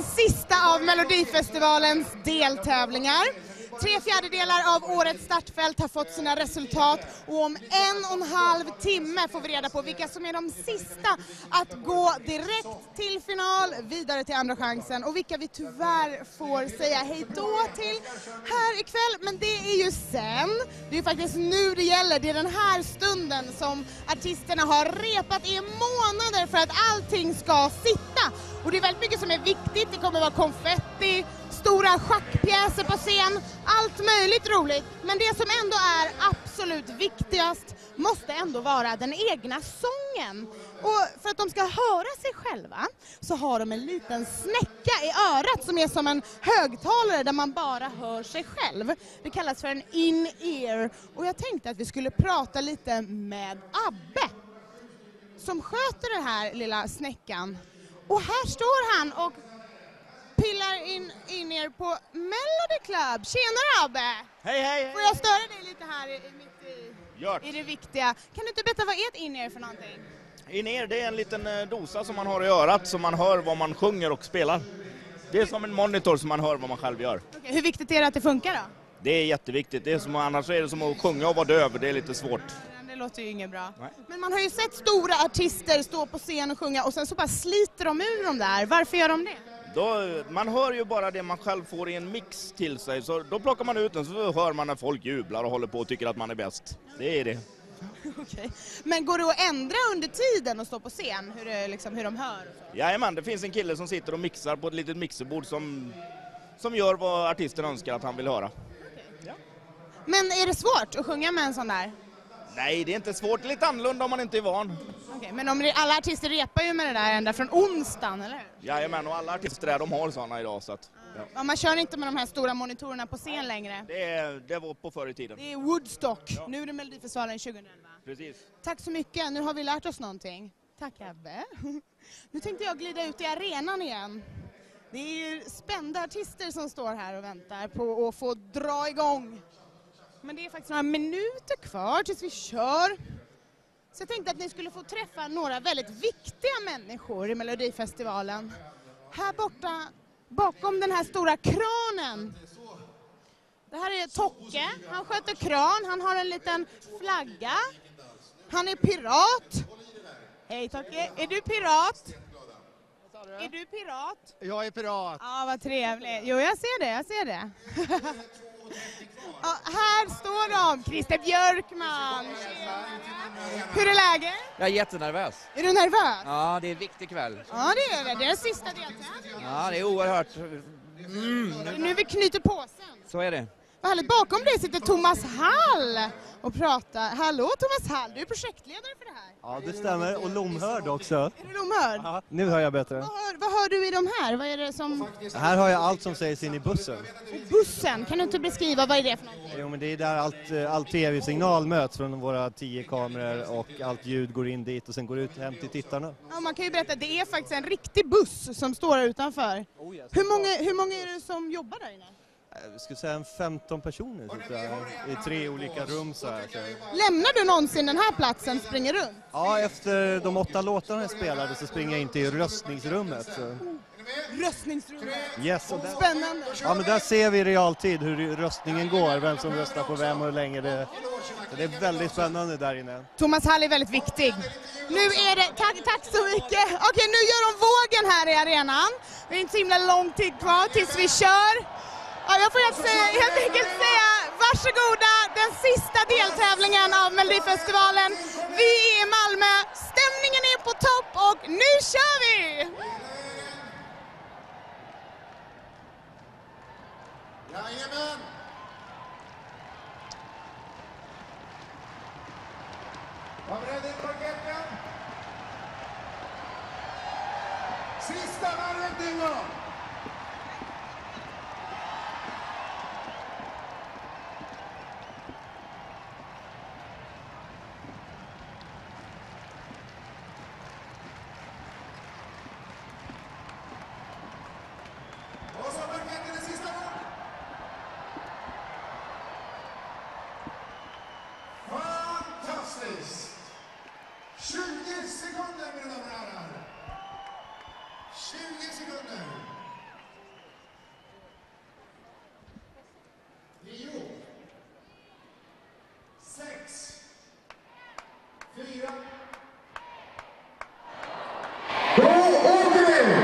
den sista av Melodifestivalens deltävlingar. 3/4 av årets startfält har fått sina resultat och om 1,5 timme får vi reda på vilka som är de sista att gå direkt till final, vidare till andra chansen och vilka vi tyvärr får säga hej då till här ikväll. Men det är ju sen, det är ju faktiskt nu det gäller, det är den här stunden som artisterna har repat i månader för att allting ska sitta. Och det är väldigt mycket som är viktigt, det kommer vara konfetti, stora schackpjäser på scen, allt möjligt roligt. Men det som ändå är absolut viktigast måste ändå vara den egna sången. Och för att de ska höra sig själva så har de en liten snäcka i örat som är som en högtalare där man bara hör sig själv. Det kallas för en in-ear. Och jag tänkte att vi skulle prata lite med Abbe som sköter den här lilla snäckan. Och här står han och pillar in er på Melody Club. Tjenare Abbe! Hej, hej! Får jag störa dig lite här i det viktiga? Kan du inte berätta vad är ett in-ear för någonting? In-ear, det är en liten dosa som man har i örat så man hör vad man sjunger och spelar. Det är som en monitor som man hör vad man själv gör. Okej, hur viktigt är det att det funkar då? Det är jätteviktigt. Det är som, annars är det som att sjunga och vara döv. Det är lite svårt. Det låter ju inget bra. Nej. Men man har ju sett stora artister stå på scen och sjunga och sen så bara sliter de ur dem där. Varför gör de det? Man hör ju bara det man själv får i en mix till sig. Så då plockar man ut den så hör man när folk jublar och håller på och tycker att man är bäst. Det är det. Okej. Men går det att ändra under tiden och stå på scen? Hur de hör? Jajamän, det finns en kille som sitter och mixar på ett litet mixerbord som gör vad artisten önskar att han vill höra. Okay. Ja. Men är det svårt att sjunga med en sån där? Nej, det är inte svårt. Det är lite annorlunda om man inte är van. Okej, men alla artister repar ju med det där ända från onsdagen, eller hur? Jajamän, och alla artister där, de har såna idag. Så att, ja. Ja, man kör inte med de här stora monitorerna på scen längre. Det var på förr i tiden. Det är Woodstock. Ja. Nu är det Melodifestivalen 2011. Precis. Tack så mycket, nu har vi lärt oss någonting. Tack Abbe. Nu tänkte jag glida ut i arenan igen. Det är spända artister som står här och väntar på att få dra igång. Men det är faktiskt några minuter kvar tills vi kör. Så jag tänkte att ni skulle få träffa några väldigt viktiga människor i Melodifestivalen. Här borta, bakom den här stora kranen. Det här är Tocke, han sköter kran, han har en liten flagga. Han är pirat. Hej Tocke, är du pirat? Är du pirat? Jag är pirat. Ja, vad trevligt. Jo, jag ser det. Ja, här står de, Christer Björkman. Hur är läget? Jag är jättenervös. Är du nervös? Ja, det är en viktig kväll. Ja, det är det. Det är den sista deltävlingen. Ja, det är oerhört. Nu vi knyter påsen. Så är det. Vad härligt. Bakom dig sitter Thomas Hall och pratar. Hallå Thomas Hall, du är projektledare för det här. Ja, det stämmer. Och lomhörd också. Är du lomhörd? Ja, nu hör jag bättre. Vad hör du i de här? Vad är det som... Här har jag allt som sägs in i bussen. Bussen? Kan du inte beskriva vad är det för någonting? Jo, men det är där all tv-signal möts från våra 10 kameror och allt ljud går in dit och sen går ut hem till tittarna. Ja, man kan ju berätta att det är faktiskt en riktig buss som står här utanför. Oh, yes. Hur många är det som jobbar där inne? Jag skulle säga 15 personer i 3 olika rum så här. Lämnar du någonsin den här platsen, springer runt? Ja, efter de 8 låtarna jag spelade så springer jag in till röstningsrummet. Så. Röstningsrummet? Yes, och Spännande! Ja, men där ser vi i realtid hur röstningen går, vem som röstar på vem och hur länge det är väldigt spännande där inne. Thomas Hall är väldigt viktig. Nu är det, tack så mycket. Okej, nu gör de vågen här i arenan. Det är inte så himla lång tid kvar tills vi kör. Ja, jag får helt enkelt säga varsågoda, den sista deltävlingen av Melodifestivalen. Vi är i Malmö, stämningen är på topp och nu kör vi! Jajamän! Var beredd i parketten. Sista varvet nu då! Och så parketten är sista gång. Fantastiskt! 20 sekunder, mina damer och herrar. 20 sekunder. 4. Då åker vi!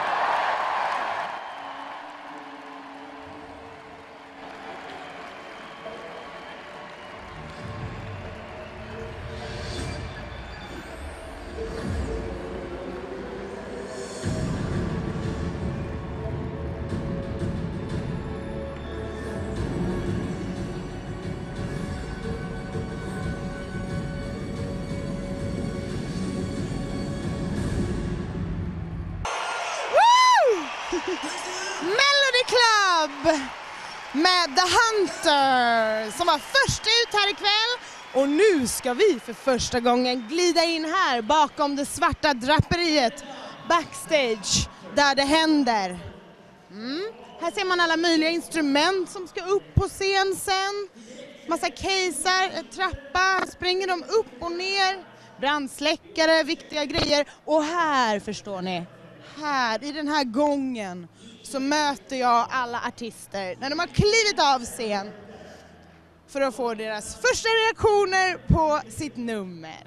Melody Club med The Hunter som var först ut här ikväll, och nu ska vi för första gången glida in här bakom det svarta draperiet backstage där det händer. Här ser man alla möjliga instrument som ska upp på scen sen. Massa caser, trappa, springer de upp och ner, brandsläckare, viktiga grejer. Och här förstår ni, här i den här gången så möter jag alla artister när de har klivit av scen för att få deras första reaktioner på sitt nummer.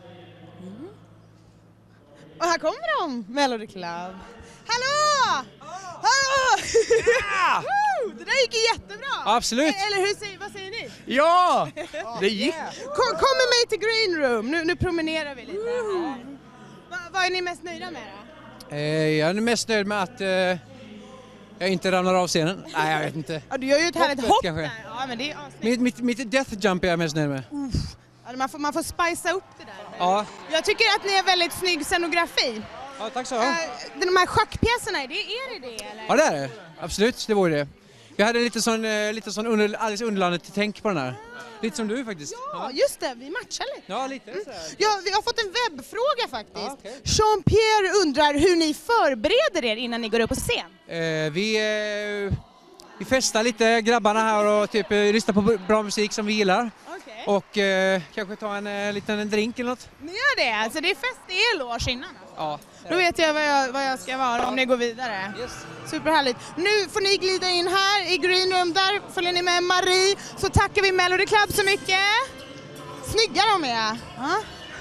Och här kommer de, Melody Club. Hallå! Hallå! Ja! Det där gick ju jättebra. Absolut. Eller vad säger ni? Ja, det gick. Kom med mig till Green Room. Nu promenerar vi lite här. Vad är ni mest nöjda med då? Jag är mest nöjd med att jag inte ramlar av scenen. Nej, jag vet inte. Ja, du gör ju ett härligt Hoppet, hopp kanske. där. Ja, men det är asnyggt. Mitt death jump är jag mest nöjd med. Ja, man får spicea upp det där. Ja. Jag tycker att ni har väldigt snygg scenografi. Ja, tack så. De här schackpjäserna, är det eller? Ja, det är det. Absolut, det var det. Jag hade lite sån Alice Underlandet tänk på den här. Lite som du faktiskt. Ja, just det. Vi matchar lite. Ja, lite. Ja, vi har fått en webbfråga faktiskt. Ja, okay. Jean-Pierre undrar hur ni förbereder er innan ni går upp på scen. Vi festar lite, grabbarna här, och typ lyssnar på bra musik som vi gillar. Okay. Och kanske ta en liten drink eller något. Ni gör det? Alltså det är fest, det är loge innan. Ja. Då vet jag vad jag ska vara om ni går vidare. Yes. Superhärligt. Nu får ni glida in här i Green Room, där följer ni med Marie. Så tackar vi Melody Club så mycket. Snygga de är. Ja.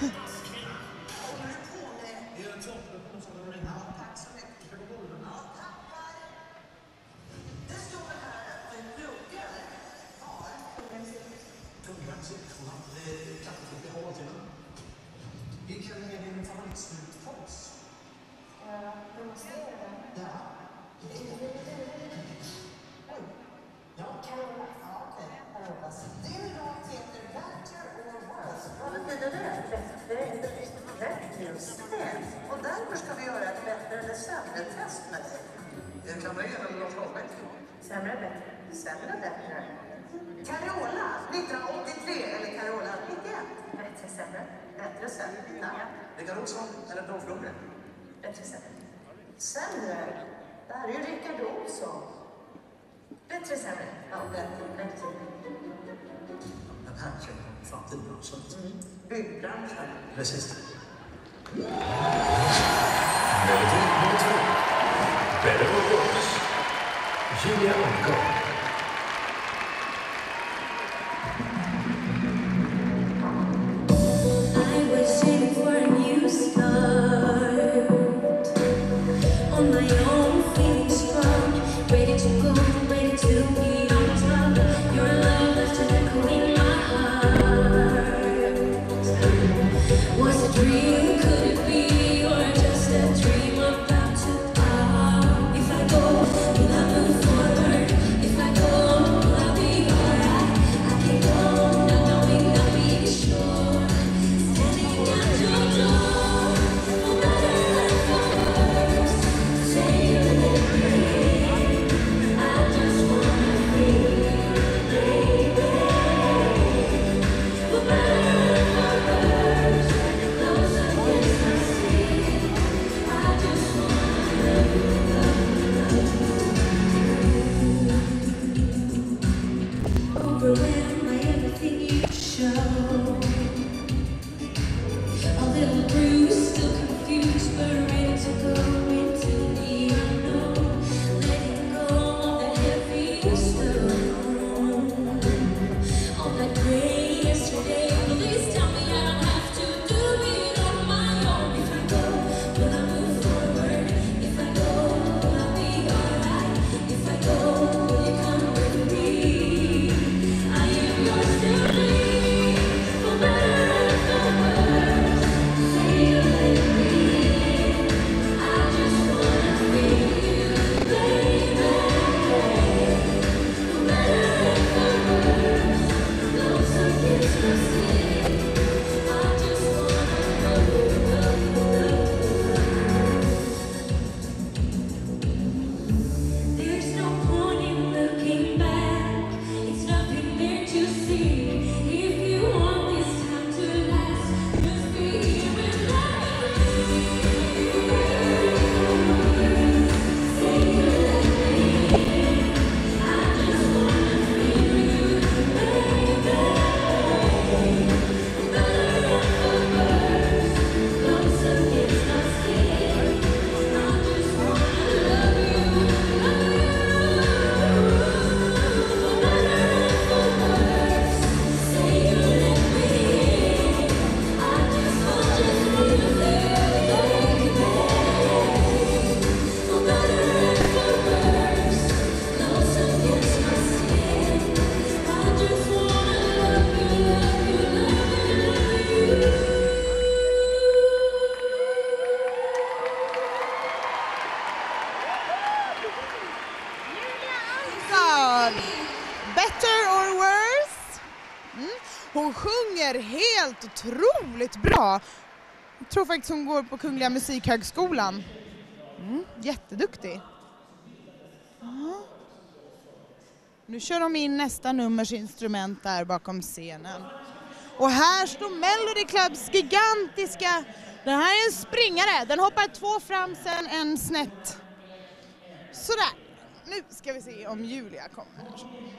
Och därför ska vi göra ett bättre eller sämre test med dig. Kamrer eller Lars Lahlbäck? Sämre, bättre. Sämre, bättre. Carola 1983 eller Carola 91? Bättre, sämre. Bättre, sämre. Ja. Rickard Olsson eller Dolph Lundgren? Bättre, sämre. Sämre? Det här är ju Rickard Olsson. Bättre, sämre. Ja, bättre. Den här känner jag framtiden också. Byggbranschen. Precis. Melodi nummer 2. Better or Worse. Julia Ungar. I was waiting for a new start. On my own, feeling strong. Ready to go, ready to be on top. Your love left an echo in my heart. Was a dream, could it be, or just a dream about to pop? If I go, will I move forward? If I otroligt bra. Jag tror faktiskt hon går på Kungliga Musikhögskolan. Jätteduktig. Ja. Nu kör de in nästa nummers instrument där bakom scenen. Och här står Melody Clubs gigantiska... Den här är en springare. Den hoppar 2 fram, sen en snett. Sådär. Nu ska vi se om Julia kommer.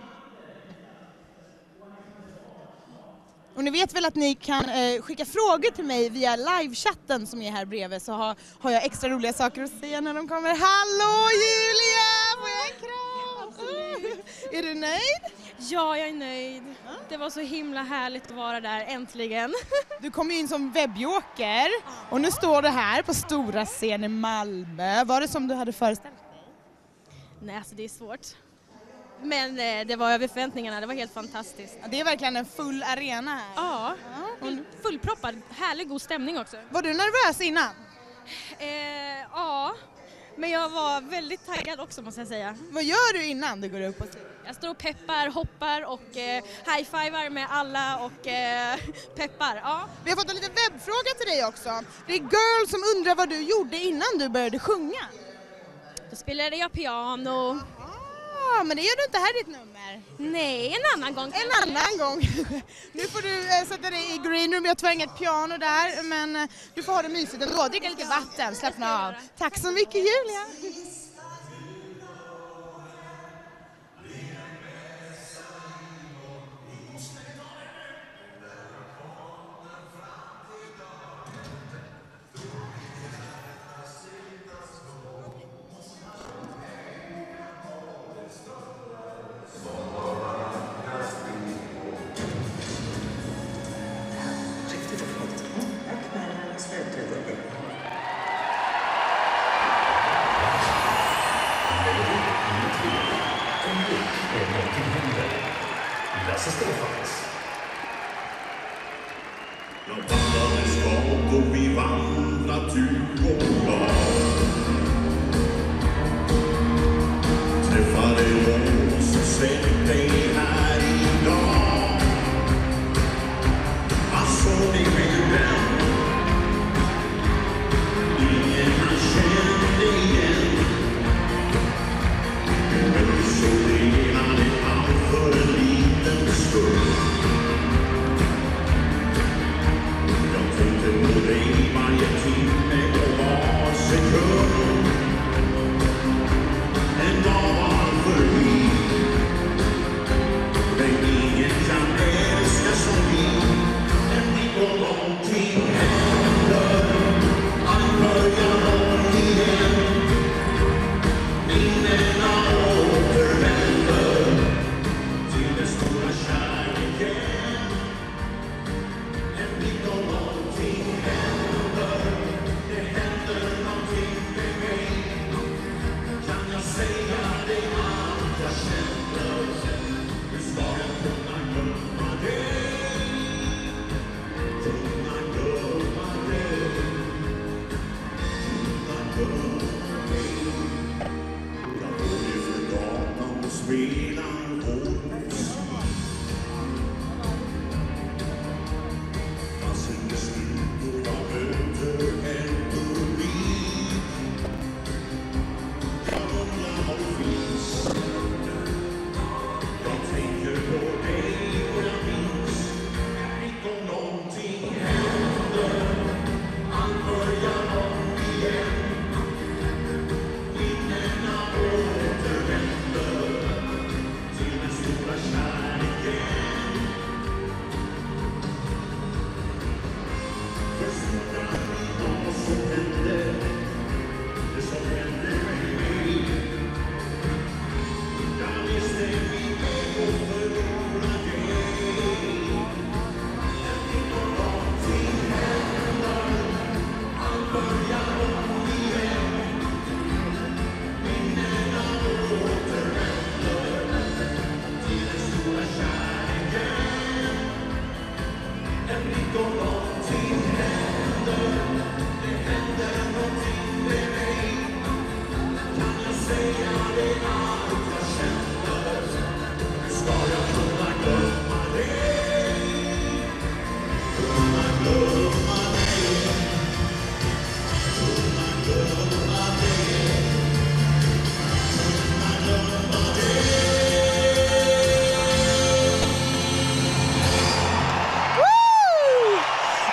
Och ni vet väl att ni kan skicka frågor till mig via livechatten som är här bredvid, så har jag extra roliga saker att säga när de kommer. Hallå Julia! Får jag en kram? Är du nöjd? Ja, jag är nöjd. Det var så himla härligt att vara där, äntligen. Du kom ju in som webbjoker och nu står du här på stora scen i Malmö. Var det som du hade föreställt dig? Nej, alltså det är svårt. Men det var över förväntningarna, det var helt fantastiskt. Ja, det är verkligen en full arena här. Ja, fullproppad. Härlig, god stämning också. Var du nervös innan? Ja, men jag var väldigt taggad också, måste jag säga. Vad gör du innan du går upp och ser? Jag står och peppar, hoppar och high-fivar med alla och peppar. Ja. Vi har fått en liten webbfråga till dig också. Det är Girl som undrar vad du gjorde innan du började sjunga. Då spelade jag piano. Ja, men det gör du inte här i ditt nummer. Nej, en annan gång. En annan gång. Nu får du sätta dig i green room. Jag tar inget piano där, men du får ha det mysigt ändå. Dricka lite vatten, slappna av. Tack så mycket Julia. Lasse Stefans. Jag vandrar i stad och vi vandrar tur och lag. Träffade någon som sett dig här idag. Han såg dig med den. Ingen han kände igen. Men du såg dig han är allt för en liten stund. Jag tänkte på dig varje timme och var sekund.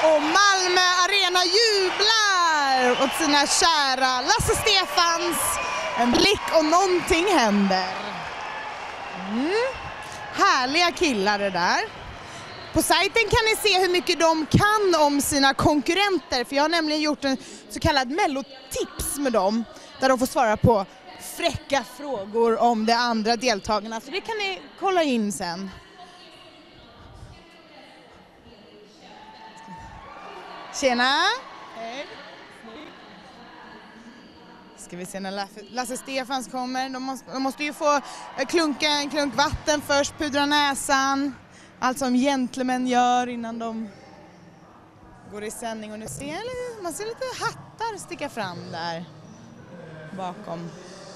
Och Malmö Arena jublar åt sina kära Lasse Stefans. En blick och någonting händer. Härliga killar det där. På sajten kan ni se hur mycket de kan om sina konkurrenter. För jag har nämligen gjort en så kallad mellotips med dem. Där de får svara på fräcka frågor om de andra deltagarna. Så det kan ni kolla in sen. Tjena! Hej! Ska vi se när Lasse Stefans kommer. De måste ju få klunka en klunk vatten först, pudra näsan. Allt som gentlemän gör innan de går i sändning. Och nu man ser lite hattar sticka fram där bakom.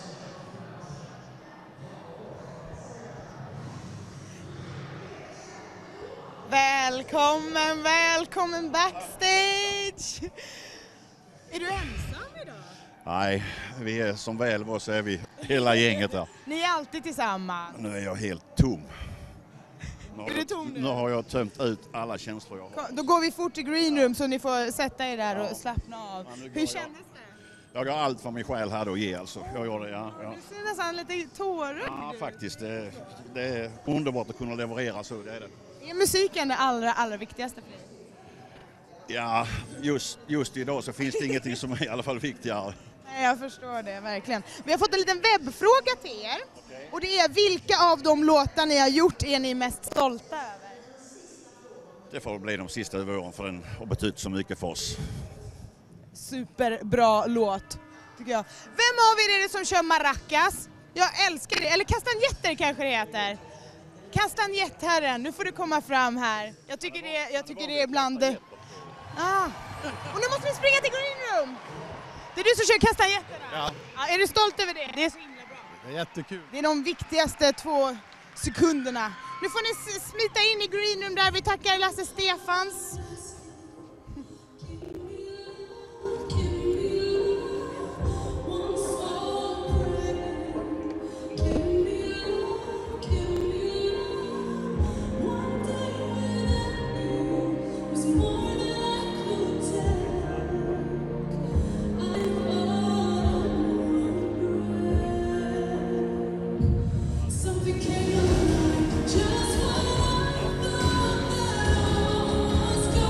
Välkommen backstage! Är du ensam idag? Nej, vi är som väl var så är vi hela gänget här. Ni är alltid tillsammans? Nu är jag helt tom. Är du tom nu? Nu har jag tömt ut alla känslor jag har. Då går vi fort till green room så ni får sätta er där och slappna av. Hur kändes det? Jag har allt för min själ här att ge alltså. Jag gör det, ja. Du ser nästan lite tårögd. Ja, faktiskt. Det är underbart att kunna leverera så, det är det. Är musiken det allra viktigaste för dig? Ja, just idag så finns det ingenting som är i alla fall viktigare. Nej, jag förstår det, verkligen. Vi har fått en liten webbfråga till er. Okay. Och det är, vilka av de låtar ni har gjort är ni mest stolta över? Det får bli de sista åren för den har betytt så mycket för oss. Superbra låt, tycker jag. Vem av er är det som kör maracas? Jag älskar det. Eller kastanjetter kanske det heter. Kastanjettherren, nu får du komma fram här. Jag tycker det är bland... Och nu måste vi springa till green room. Det är du som kör kastanjetterna. Ja. Är du stolt över det? Det är så himla bra. Det är jättekul. Det är de viktigaste 2 sekunderna. Nu får ni smita in i green room där vi tackar Lasse Stefans. Something came alive, just what I thought that I was gone.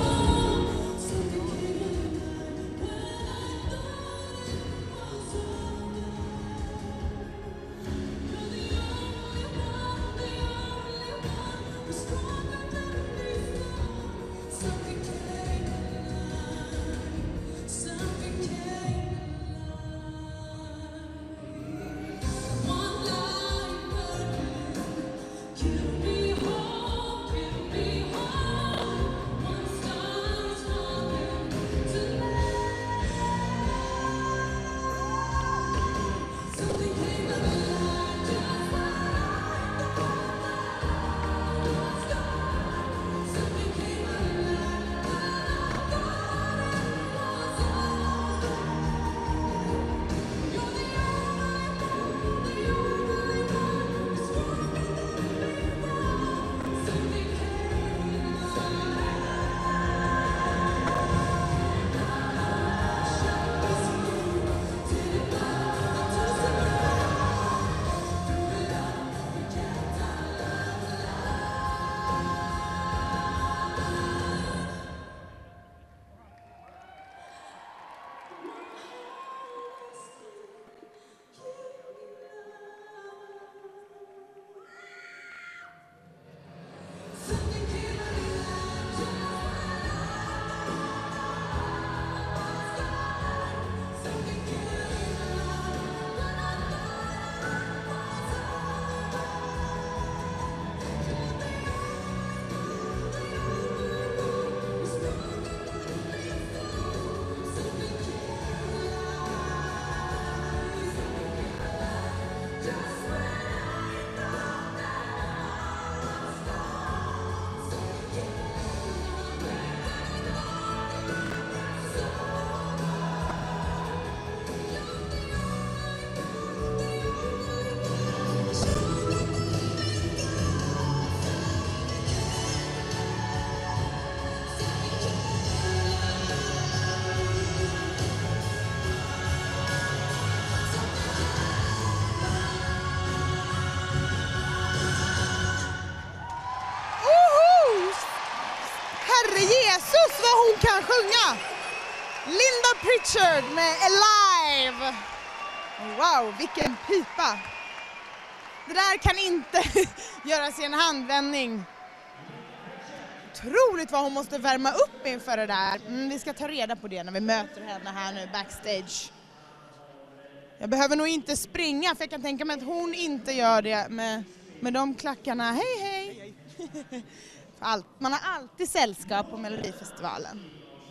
Linda Pritchard med Alive. Wow, vilken pipa. Det där kan inte göras i en handvändning. Otroligt vad hon måste värma upp inför det där. Vi ska ta reda på det när vi möter henne här nu backstage. Jag behöver nog inte springa för jag kan tänka mig att hon inte gör det med de klackarna. Hej hej! Man har alltid sällskap på Melodifestivalen.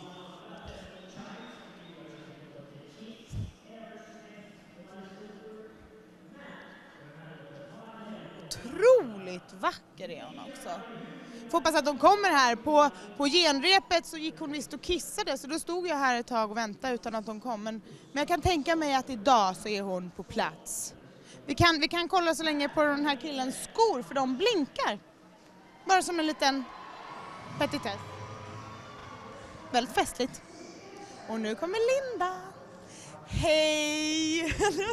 Otroligt vacker är hon också. Får hoppas att de kommer här. På genrepet så gick hon visst och kissade så då stod jag här ett tag och väntade utan att de kom. Men jag kan tänka mig att idag så är hon på plats. Vi kan kolla så länge på den här killens skor för de blinkar. Bara som en liten petitess. Väldigt festligt. Och nu kommer Linda. Hej!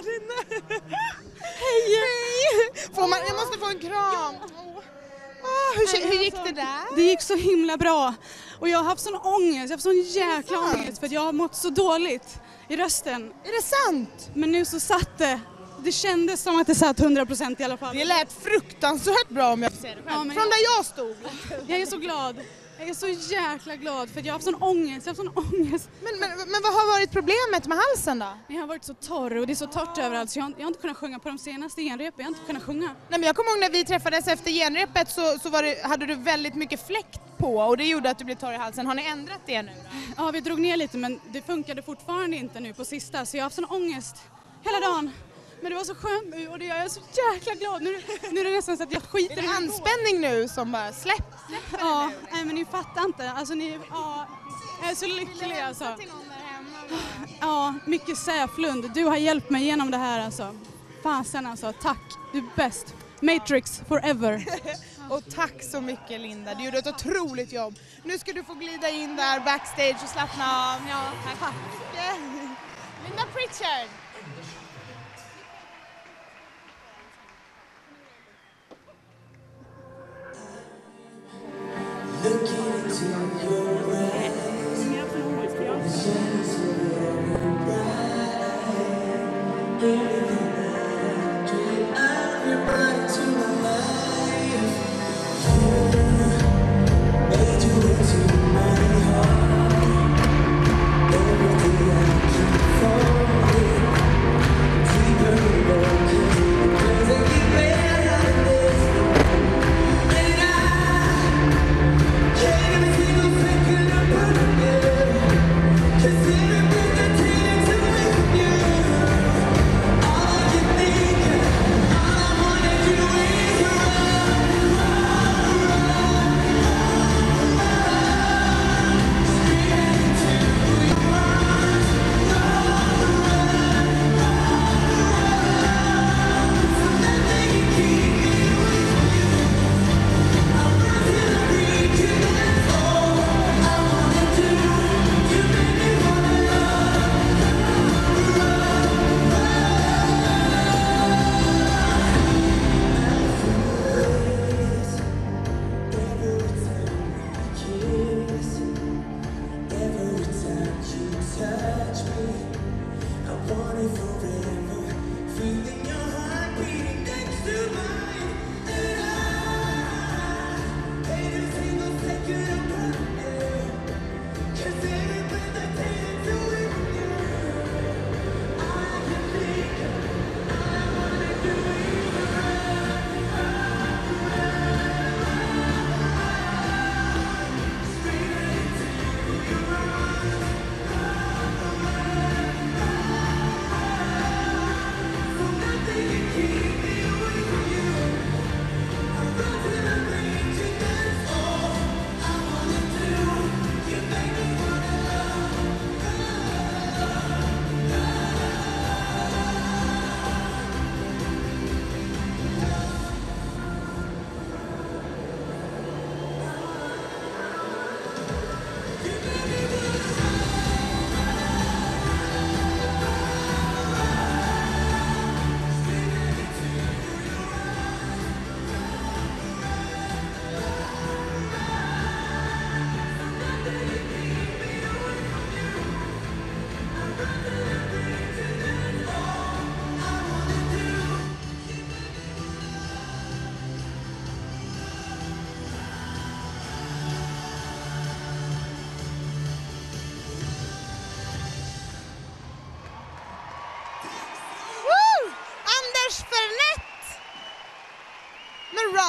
Hej! Jag måste få en kram. Hur gick det där? Det gick så himla bra. Och jag har haft sån ångest. Jag har haft sån jäkla ångest för att jag har mått så dåligt i rösten. Är det sant? Men nu så satt det. Det kändes som att det satt 100% i alla fall. Det lät fruktansvärt bra om jag får säga det själv. Från där jag stod. Jag är så glad. Jag är så jäkla glad för att jag har haft sån ångest. Men vad har varit problemet med halsen då? Jag har varit så torr och det är så torrt överallt så jag har inte kunnat sjunga på de senaste genrepen. Jag har inte kunnat sjunga. Nej, men jag kommer ihåg när vi träffades efter genrepet så hade du väldigt mycket fläkt på och det gjorde att du blev torr i halsen. Har ni ändrat det nu då? Ja, vi drog ner lite men det funkade fortfarande inte nu på sista så jag har haft sån ångest hela dagen. Men det var så skönt nu och jag är så jäkla glad. Nu är det nästan så att jag skiter i det. Är det anspänning nu som bara släpper ja, nej men ni fattar inte. Alltså jag är så lycklig alltså. Ja, mycket Säflund. Du har hjälpt mig genom det här alltså. Fasen alltså, tack. Du är bäst. Matrix forever. Och tack så mycket Linda. Du gjorde ett otroligt jobb. Nu ska du få glida in där backstage och slappna av. Ja, tack. Linda Pritchard.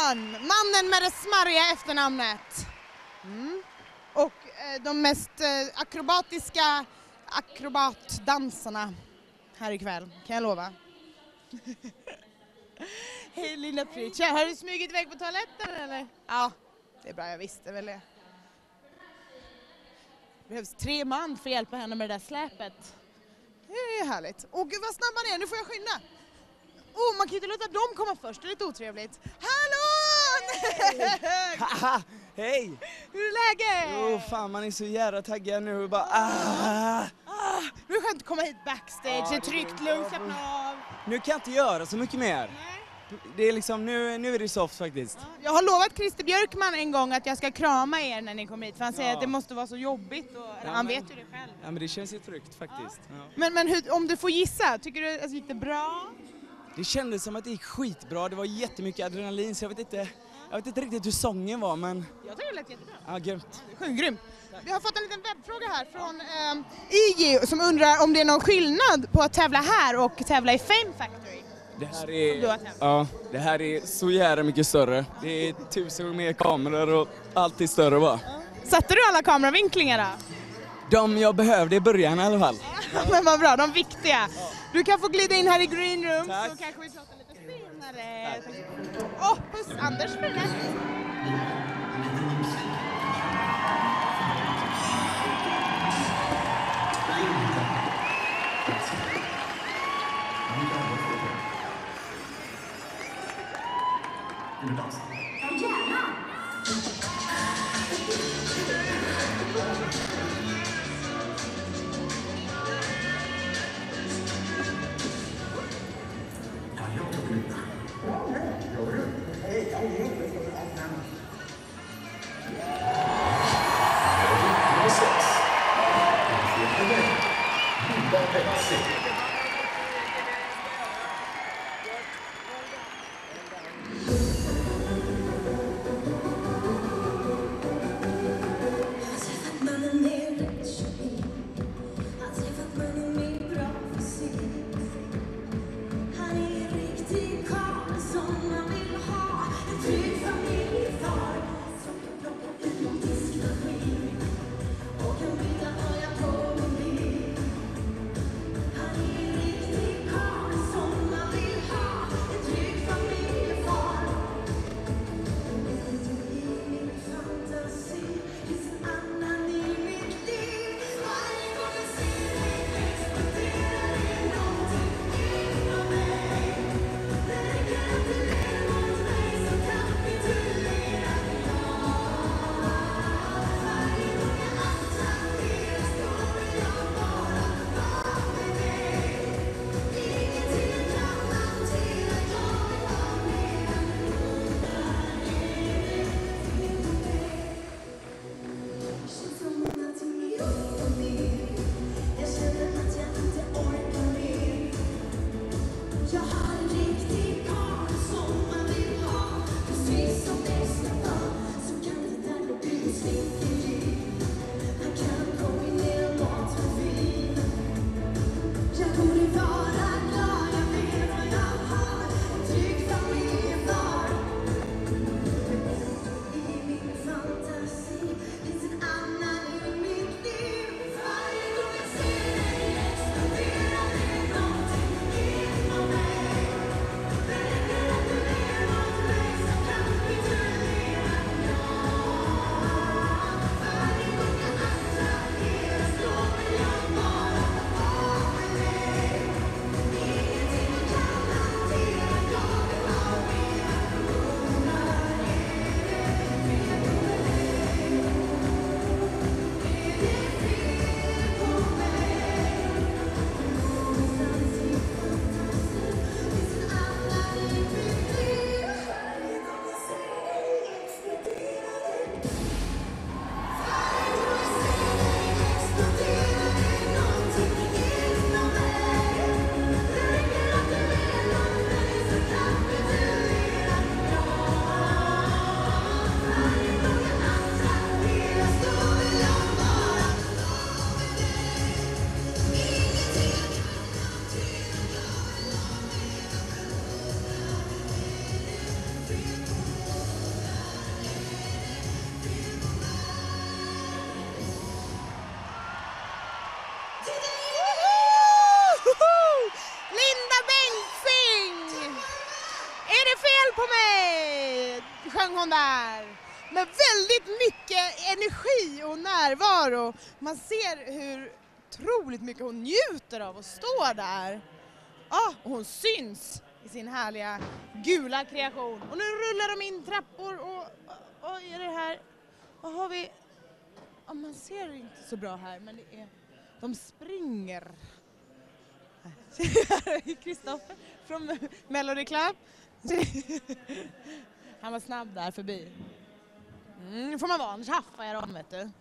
Björn, mannen med det smarriga efternamnet. Och de mest akrobatiska akrobatdansarna här ikväll, kan jag lova. Hej Linda Prytz, har du smugit iväg på toaletten eller? Ja, det är bra, jag visste väl det. Det behövs 3 man för att hjälpa henne med det där släpet. Det är härligt. Åh gud vad snabb man är, nu får jag skynda. Man kan ju inte låta dem komma först, det är lite otrevligt. Hallå! Haha, hej! Hur är läget? Jo, fan man är så jävla taggad nu och bara Det är skönt att komma hit backstage, det är tryggt, lugnt, slappna av. Nu kan jag inte göra så mycket mer. Det är liksom, nu är det soft faktiskt. Jag har lovat Christer Björkman en gång att jag ska krama er när ni kommer hit, för han säger att det måste vara så jobbigt och han vet ju det själv. Ja, men det känns ju tryggt faktiskt. Ja. Men om du får gissa, tycker du att det gick bra? Det kändes som att det gick skitbra, det var jättemycket adrenalin så jag vet inte riktigt hur sången var men... Jag tycker det lät jättebra. Ja, grymt. Grymt. Vi har fått en liten webbfråga här från IG som undrar om det är någon skillnad på att tävla här och tävla i Fame Factory. Det här är så jävla mycket större. Det är 1000 gånger mer kameror och allt är större bara. Satte du alla kameravinklingar då? De jag behövde i början i alla fall. Men vad bra, de viktiga. Du kan få glida in här i green room. Tack. Så kanske vi pratar lite senare. Puss Anders för det. Honey, med väldigt mycket energi och närvaro. Man ser hur otroligt mycket hon njuter av att stå där. Och hon syns i sin härliga gula kreation. Och nu rullar de in trappor och är det här... Vad har vi? Man ser inte så bra här, men det är... De springer. Kristoffer från Melody Club. Han var snabb där förbi. Nu får man vara, annars haffar jag dem, vet du.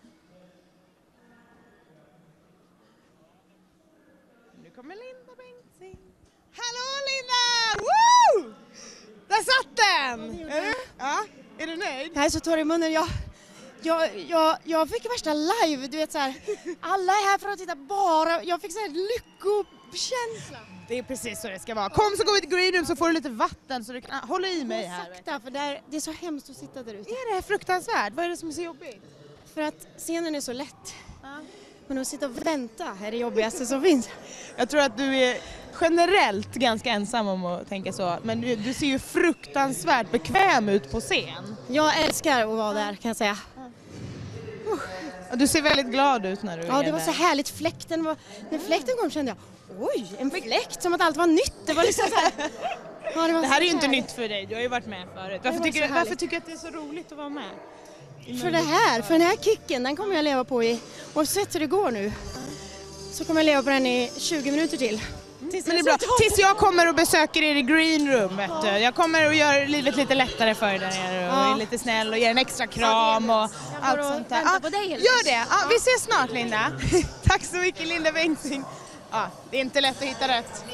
Nu kommer Linda Bengtzing. Hallå Linda! Woo! Där satt den! Ja, är du nöjd? Jag är så torr i munnen. Jag fick värsta live, du vet så här. Alla är här för att titta bara. Jag fick så här lyckokänsla. Det är precis så det ska vara. Kom så går vi till green room så får du lite vatten så du kan hålla i mig här. Sakta, för det är så hemskt att sitta där ute. Är det fruktansvärt? Vad är det som är så jobbigt? För att scenen är så lätt. Men att sitta och vänta är det jobbigaste som finns. Jag tror att du är generellt ganska ensam om att tänka så. Men du ser ju fruktansvärt bekväm ut på scen. Jag älskar att vara där, kan jag säga. Du ser väldigt glad ut när du är där. Ja, det var så härligt. När fläkten kom kände jag, oj, en fläkt, som att allt var nytt. Det var liksom så här. Ja, det här är ju inte nytt för dig, du har ju varit med förut. Varför tycker du att det är så roligt att vara med? För den här kicken, den kommer jag leva på i, oavsett hur det går nu, så kommer jag leva på den i 20 minuter till. Men det är bra. Tills jag kommer och besöker er i green room, vet du. Jag kommer och gör livet lite lättare för er där nere och är lite snäll och ger en extra kram och allt sånt där. Gör det. Vi ses snart, Linda. Tack så mycket, Linda Bengtzing. Det är inte lätt att hitta rätt.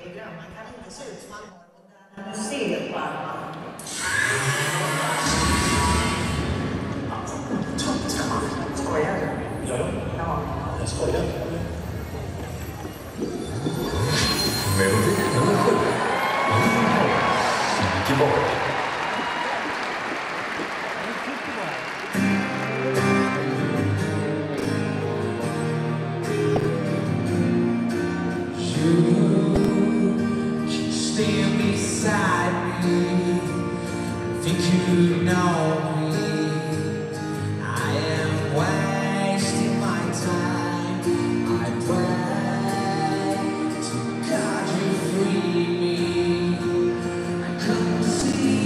Skojar du? Ja, jag skojar. Melodi nummer 7. Tillbaka. Stand beside me, think you know me. I am wasting my time. I pray to God you free me. I come to see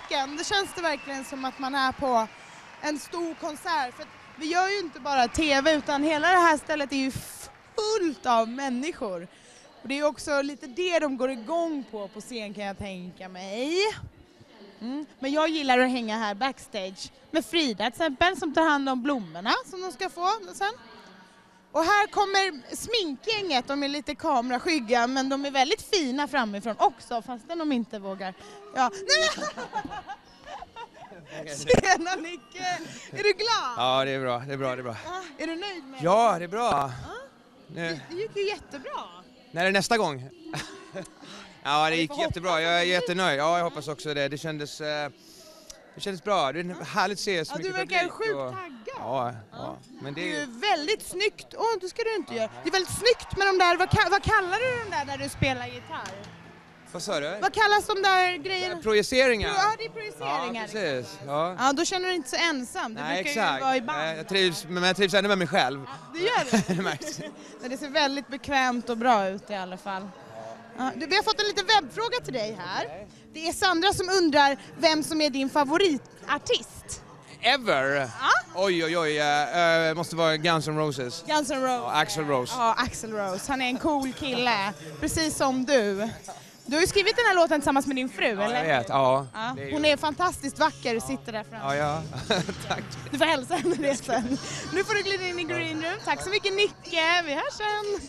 publiken. Det känns det verkligen som att man är på en stor konsert. För att vi gör ju inte bara TV utan hela det här stället är ju fullt av människor. Och det är också lite det de går igång på scen kan jag tänka mig. Men jag gillar att hänga här backstage med Frida till exempel som tar hand om blommorna som de ska få sen. Och här kommer sminkgänget, de är lite kameraskygga men de är väldigt fina framifrån också fastän de inte vågar. Ja. Tjena Nicke! Är du glad? Ja, det är bra. Är du nöjd med det? Ja, det är bra. Det gick ju jättebra. När är det nästa gång? Ja, det gick jättebra. Jag är jättenöjd. Ja, jag hoppas också det. Det kändes bra. Det är härligt att se så mycket publik. Du verkar sjukt taggad. Ja. Men det är ju väldigt snyggt. Det ska du inte göra. Det är väldigt snyggt med de där, vad kallar du de där när du spelar gitarr? Vad sa du? Vad kallas de där grejerna? Projiceringar. Ja, det är projiceringar. Ja, precis. Ja, då känner du dig inte så ensam. Du Nej, brukar ju vara i band. Jag trivs ändå med mig själv. Ja, det gör det. Det ser väldigt bekvämt och bra ut i alla fall. Ja, vi har fått en liten webbfråga till dig här. Det är Sandra som undrar vem som är din favoritartist. Ever? Oj. Måste vara Guns N' Roses. Guns N' Roses. Ja, Axl Rose. Ja, Axl Rose. Han är en cool kille. Precis som du. Du har ju skrivit den här låten tillsammans med din fru, eller? Jag vet, ja. Hon är fantastiskt vacker och sitter där framme. Ja. Tack. Du får hälsa henne det sen. Nu får du glida in i green room. Tack så mycket Nicke. Vi hörs sen.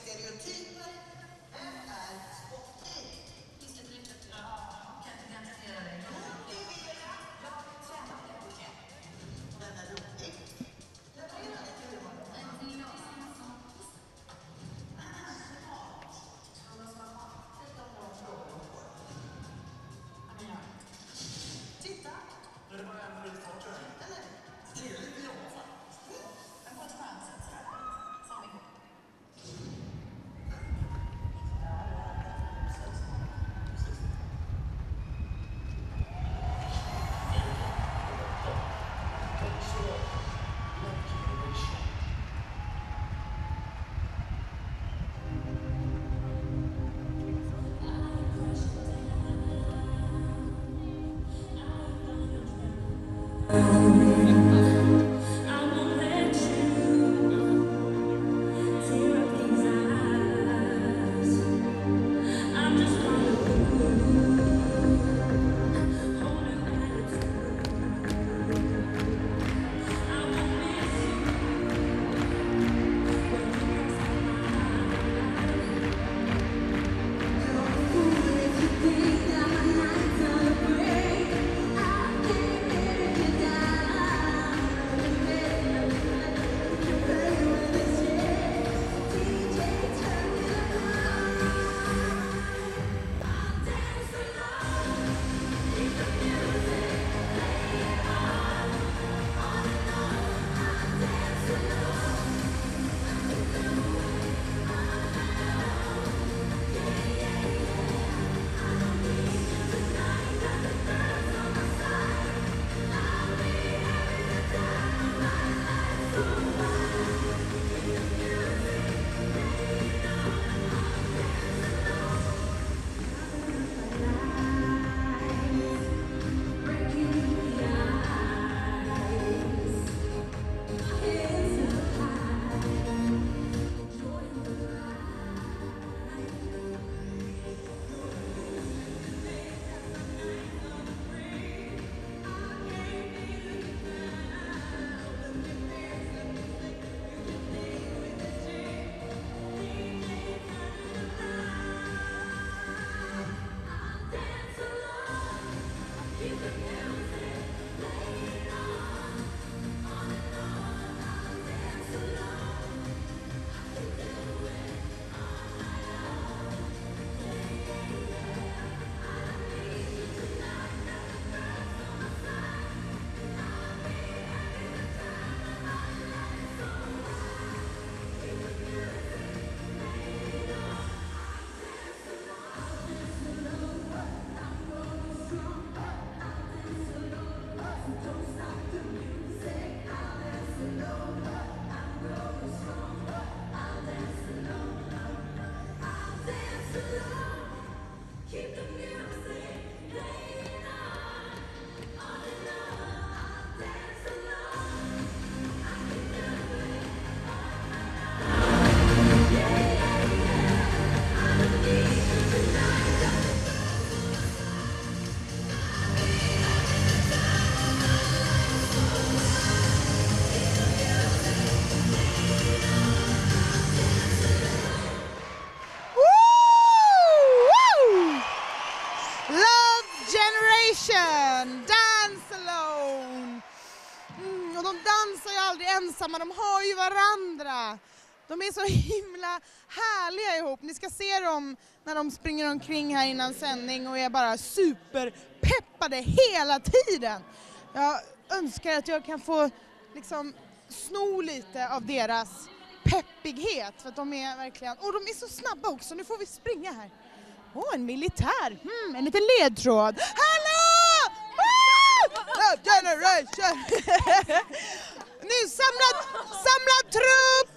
dansar ju aldrig ensamma, de har ju varandra. De är så himla härliga ihop. Ni ska se dem när de springer omkring här innan sändning och är bara superpeppade hela tiden. Jag önskar att jag kan få liksom sno lite av deras peppighet, för att de är verkligen, och de är så snabba också. Nu får vi springa här. En militär, en liten ledtråd. Hallå! Love Generation! Nu samlad trupp!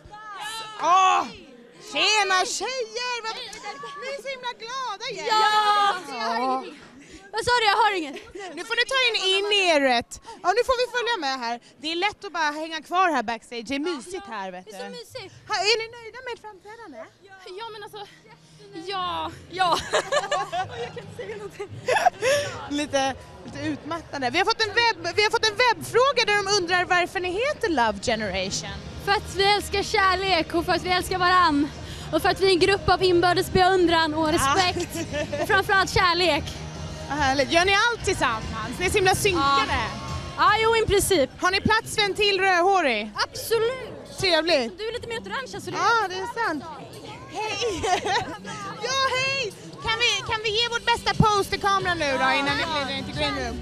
Tjena tjejer! Ni är så himla glada igen. Ja! Vad sa du? Jag har inget. Nu får ni ta in eret. Ja, nu får vi följa med här. Det är lätt att bara hänga kvar här backstage. Det är mysigt här, vet du. Det är så mysigt. Är ni nöjda med ert framträdande? Ja, men alltså... Ja. Jag kan inte säga någonting. Lite utmattande. Vi har fått en webbfråga där de undrar varför ni heter Love Generation. För att vi älskar kärlek och för att vi älskar varann. Och för att vi är en grupp av inbördes beundran och respekt. Och framförallt kärlek. Vad härligt. Gör ni allt tillsammans? Ni är så himla synkade. Ja, jo, i princip. Har ni plats för en till rödhårig? Absolut. Trevligt. Du är lite mer orange, så det Ja, det är sant. Hej! Ja, hej! Kan vi ge vårt bästa pose till kameran nu då innan ni glider in till green room?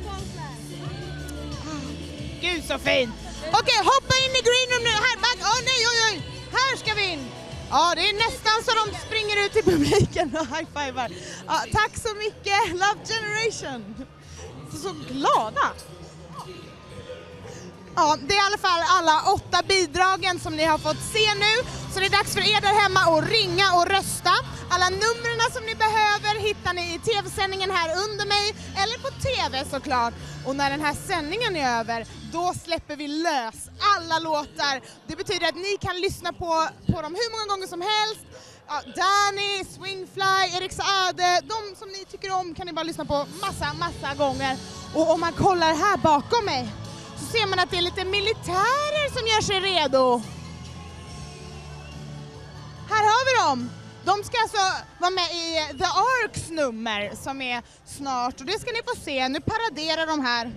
Gud så fin! Okej, hoppa in i green room nu. Här, back. Nej, oj. Här ska vi in. Ja, det är nästan så de springer ut i publiken och high-fivar. Ja, tack så mycket, Love Generation. Så glada. Ja, det är i alla fall alla 8 bidragen som ni har fått se nu. Så det är dags för er där hemma att ringa och rösta. Alla numren som ni behöver hittar ni i tv-sändningen här under mig eller på tv såklart. Och när den här sändningen är över, då släpper vi lös alla låtar. Det betyder att ni kan lyssna på dem hur många gånger som helst. Ja, Danny, Swingfly, Erik Saade, de som ni tycker om kan ni bara lyssna på massa gånger. Och om man kollar här bakom mig så ser man att det är lite militärer som gör sig redo. Här har vi dem. De ska alltså vara med i The Arks nummer som är snart. Och det ska ni få se. Nu paraderar de här.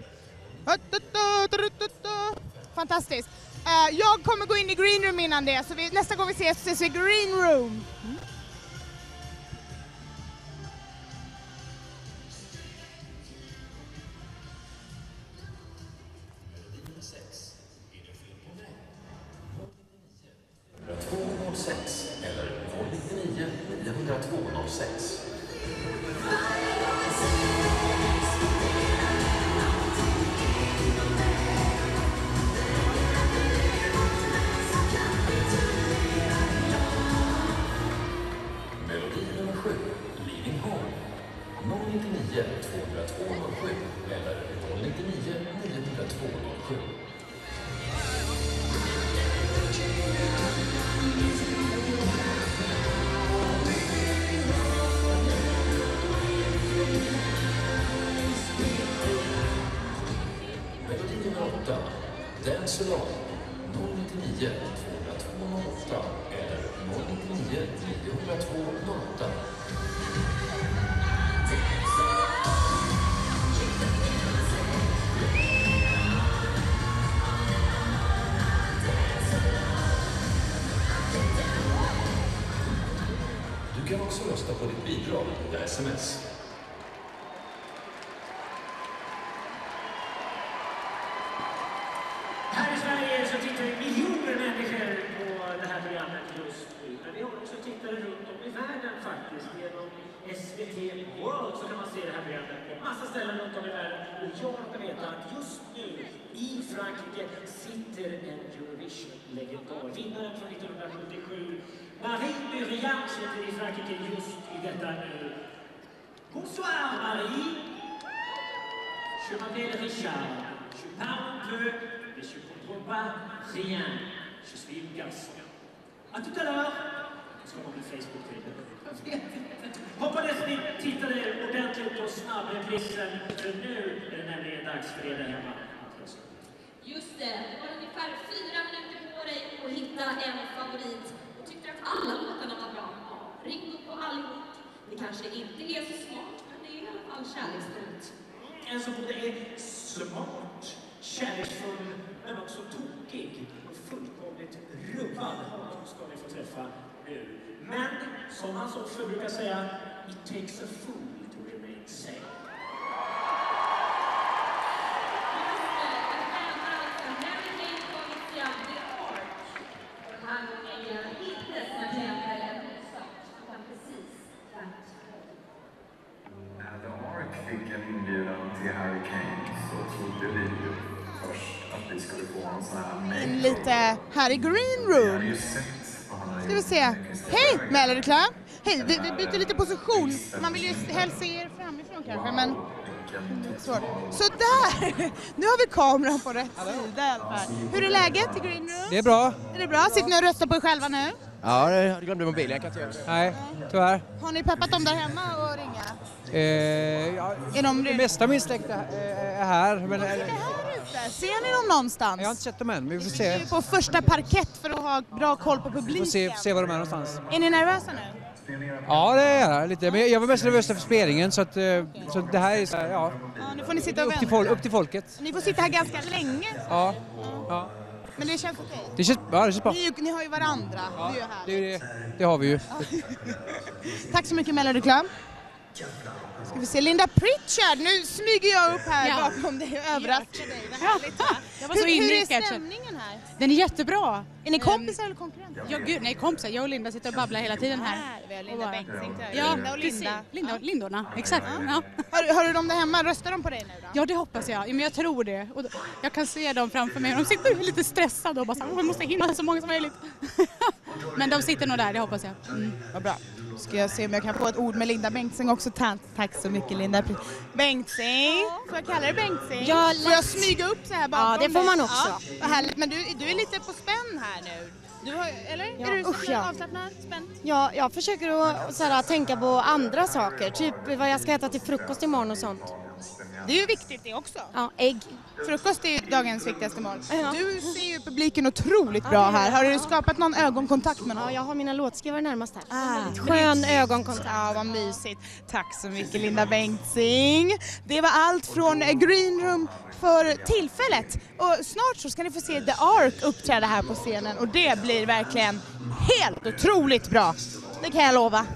Fantastiskt. Jag kommer gå in i green room innan det. Så nästa gång vi ses i green room. Eller 099 90206. Melodi nummer 7, Leaving Home. 099 20207 eller 099 90207. Melodi nummer 8, Dance Along. 099 20208 eller 099 90208. Du kan också rösta på ditt bidrag via sms. Här i Sverige så tittar miljoner människor på det här programmet just nu. Men vi har också tittare runt om i världen faktiskt. Genom SVT World så kan man se det här programmet på massa ställen runt om i världen. Och jag råkar veta att just nu i Frankrike sitter en Eurovision-legendar. Vinnaren från 1977, Marie Murian, sitter i Frankrike just i detta nu. Bonsoir Marie! Je m'appelle Richard. Je parle un peu. Mais je ne comprends pas rien. Je suis une garçon. À tout à l'heure. Jag ska på min Facebook-sida. Hoppas ni tittade ordentligt på snabbreprisen. För nu är det nämligen dags för er där hemma att rösta. Just det. Du har ungefär 4 minuter på dig att hitta en favorit. Och tyckte att alla låtarna var bra. Ja, ring upp på allihop. Det kanske inte är så smart, men det är i alla fall kärleksfullt. En som både är smart, kärleksfull, men också tokig. pigg och fullkomligt rubbad. Honom ska ni få träffa nu. Men som hans också brukar säga, it takes a fool to remain sane. När The Ark fick en inbjudan till Hurricanes så trodde vi ju först att vi skulle få en sån här mail. Lite här i Green Room. Ska vi se. Hej Melody Club. Hej, vi byter lite position. Man vill ju helst se er framifrån kanske, men svårt. Så där! Nu har vi kameran på rätt sida i alla fall. Hur är läget i Green Room? Det är bra. Är det bra? Sitter ni och röstar på er själva nu? Ja, jag glömde mobilen. Jag kan inte göra det. Nej, tyvärr. Har ni peppat dem där hemma och ringa? Ja, är de det mesta av min släkt är här. Men, ser ni dem någonstans? Jag har inte sett dem än, men vi får Vi se. är ju på första parkett för att ha bra koll på Vi publiken. får se var de är någonstans. Är ni nervösa nu? Ja, det är jag lite. Men jag var mest nervös för spelningen, så det här är så här, ja. Nu får ni sitta och vänta. Upp till folket. Ni får sitta här ganska länge. Ja. Men det känns okej. Det känns bra. Ni har ju varandra. Ja, det är ju här. Det har vi ju. Tack så mycket Melody Club. Ska vi se Linda Pritchard. Nu smyger jag upp här bakom dig och överraskar dig. Vad härligt, va? Jag var så inne i Hur är sketchen. stämningen här? Den är jättebra. Är ni kompisar eller konkurrenter? Ja, gud, nej, kompisar. Jag och Linda sitter och babblar hela tiden här. Vi har Linda Bengtzing. Ja, Linda och Linda. Lindorna, exakt. Ja. Har du dem där hemma? Röstar de på dig nu då? Ja, det hoppas jag. Ja, men jag tror det. Och jag kan se dem framför mig. De sitter lite stressade och bara så här, jag måste hinna så många som möjligt. Men de sitter nog där, det hoppas jag. Vad bra. Ska jag se om jag kan få ett ord med Linda Bengtzing också. Tack så mycket Linda Bengtzing. Får jag kalla dig Bengtzing? Ja, får jag smyga upp så här bakom? Ja, det får man också. Ja, vad härligt. Men du är lite på spänn här nu. Eller? Ja, är du usch, ja. avslappnad? Spänd? Ja, jag försöker att såhär, tänka på andra saker. Typ vad jag ska äta till frukost imorgon och sånt. Det är ju viktigt det också. Ja, ägg. Frukost är ju dagens viktigaste mål. Ja. Du ser ju publiken otroligt bra här. Har du skapat någon ögonkontakt med någon? Ja, jag har mina låtskrivare närmast här. Skön ögonkontakt. Ja, vad mysigt. Tack så mycket Linda Bengtzing. Det var allt från Green Room för tillfället. Och snart så ska ni få se The Ark uppträda här på scenen. Och det blir verkligen helt otroligt bra. Det kan jag lova.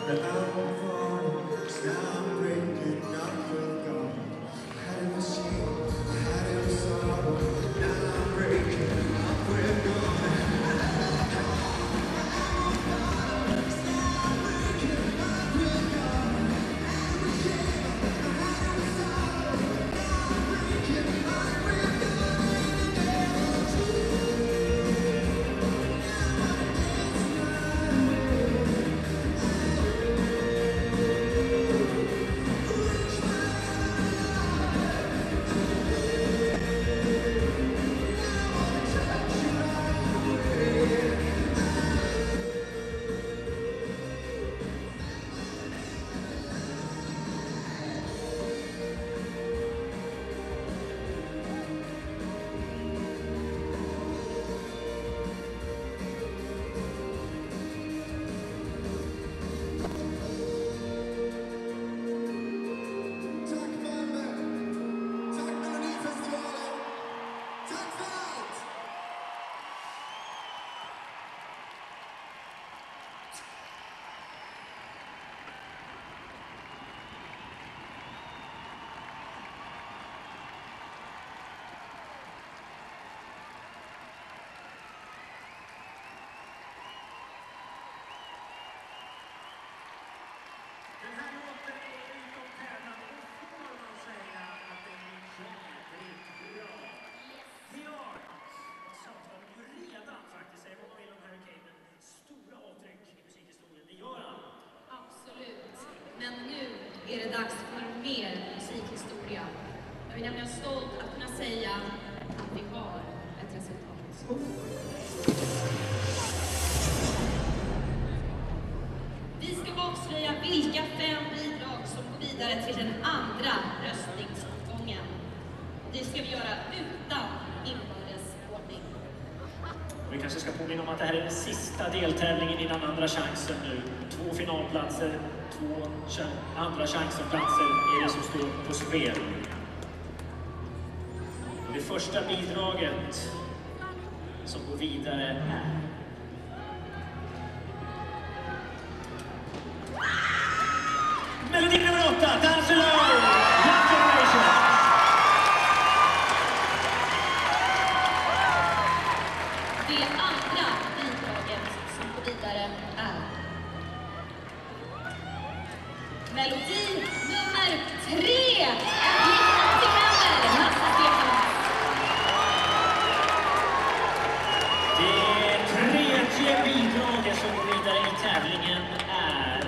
Men nu är det dags för mer musikhistoria. Jag är nämligen stolt att kunna säga att vi har ett resultat. Vi ska avslöja vilka 5 bidrag som går vidare till den andra röstningsomgången. Det ska vi göra utan inbördesordning. Vi kanske ska påminna om att det här är den sista deltävlingen innan andra chansen nu. 2 finalplatser, 2 andra chansenplatser är det som står på spel. Och det första bidraget som går vidare är melodi nummer 8, Dance Alone, Young Generation. Det andra bidraget som går vidare är melodi nummer 3, En blick till händer, Lasse Stefans. Det tredje bidraget som går vidare i tävlingen är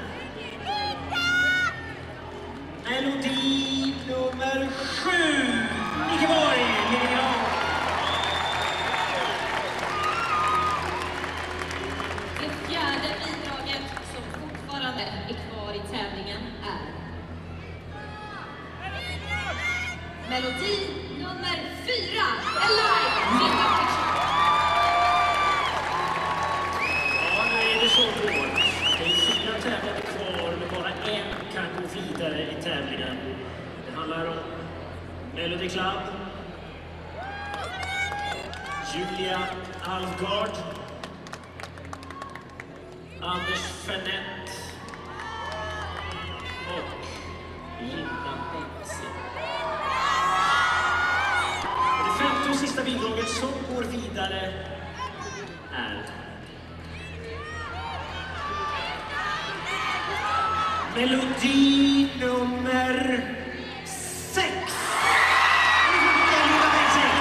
melodi nummer 7, Nickeborg, Liljegrad. Det fjärde bidraget som fortfarande är kvar i tävlingen är melodi nummer 4, Alive, Linda Picture. Ja, nu är det så hårt. Det är 4 tävlande kvar, men bara en kan gå vidare i tävlingen. Det handlar om Melody Club, Julia Alvgard, Anders Fernett och Linda Bengtzing. Och det femte och sista bidraget som går vidare är melodi nummer 6. Linda Bengtzing.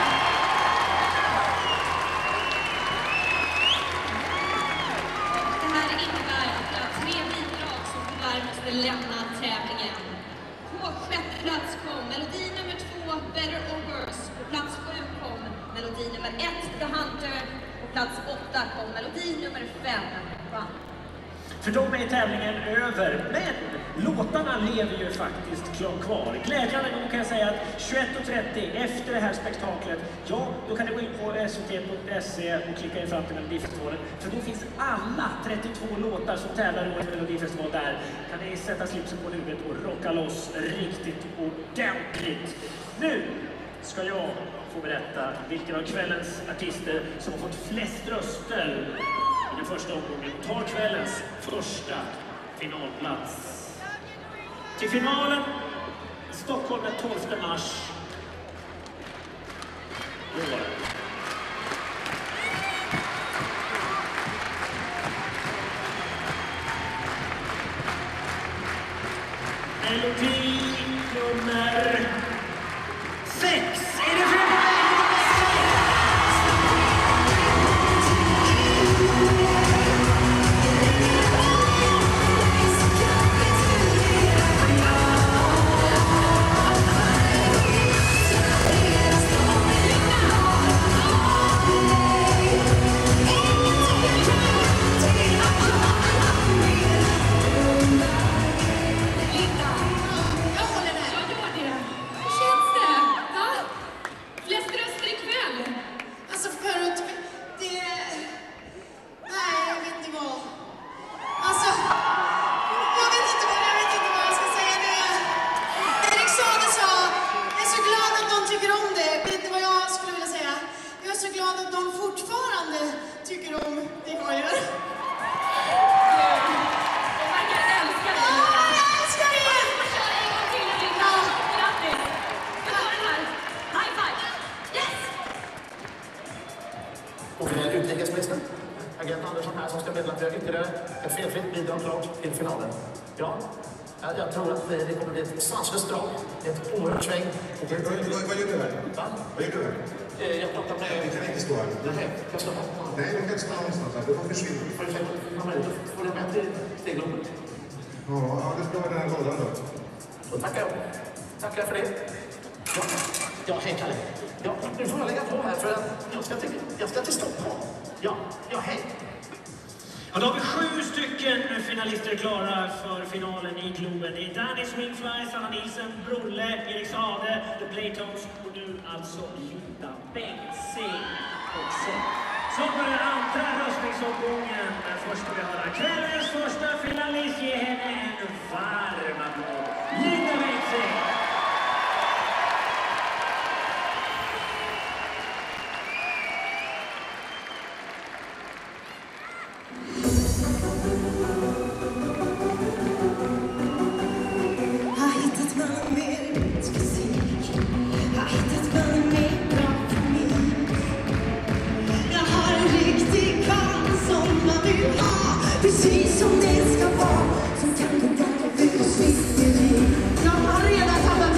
Det här innebär att vi har 3 bidrag som tyvärr måste lämna tävlingen. På 6:e plats kom melodi nummer 2, Better or Worse. På plats 7 kom melodi nummer 1, The Hunter. På plats 8 kom melodi nummer 5, Run. För dem är tävlingen över, men låtarna lever ju faktiskt kvar. Glädjande nog kan jag säga att 21:30 efter det här spektaklet, ja, då kan du gå in på svt.se och klicka in fram till Melodifestivalen. För då finns alla 32 låtar som tävlar i årets Melodifestival där. Kan ni sätta slipsen på huvudet och rocka loss riktigt ordentligt. Nu ska jag få berätta vilken av kvällens artister som har fått flest röster i den första omgången tar kvällens första finalplats. Till finalen i Stockholm den 12 mars. Då var det. Melodi nummer 6. Är det för utrikesministern, agent Andersson här, som ska meddela att vi har ytterligare ett felfritt bidrag klart till finalen. Ja, jag tror att det kommer bli ett sanslöst drag, ett oerhört sväng. Vad gör du här? Va? Vad gör du här? Jag pratar med... Vi kan inte stå här. Nej, jag står här. Nej, du kan inte stå någonstans här. Du får försvinna. Får jag med till Globen? Ja, det ska vara den här lådan då. Då tackar jag. Tackar för det. Ja, hej Kalle. Ja, nu får jag lägga på här för att jag ska till Stockholm. Ja, hej. Ja, då har vi 7 stycken finalister klara för finalen i Globen. Det är Danny Swingfly, Sanna Nilsen, Brolle, Erik Sade, The Playtones och nu alltså Linda Bengtzing. Så börjar andra röstningsomgången. Men först ska vi höra kvällens första finalist. Ge henne en varm applåd. Linda Bengtzing! Precis som det ska vara, som kan gå där och bygga snitteri. Jag har redan tappat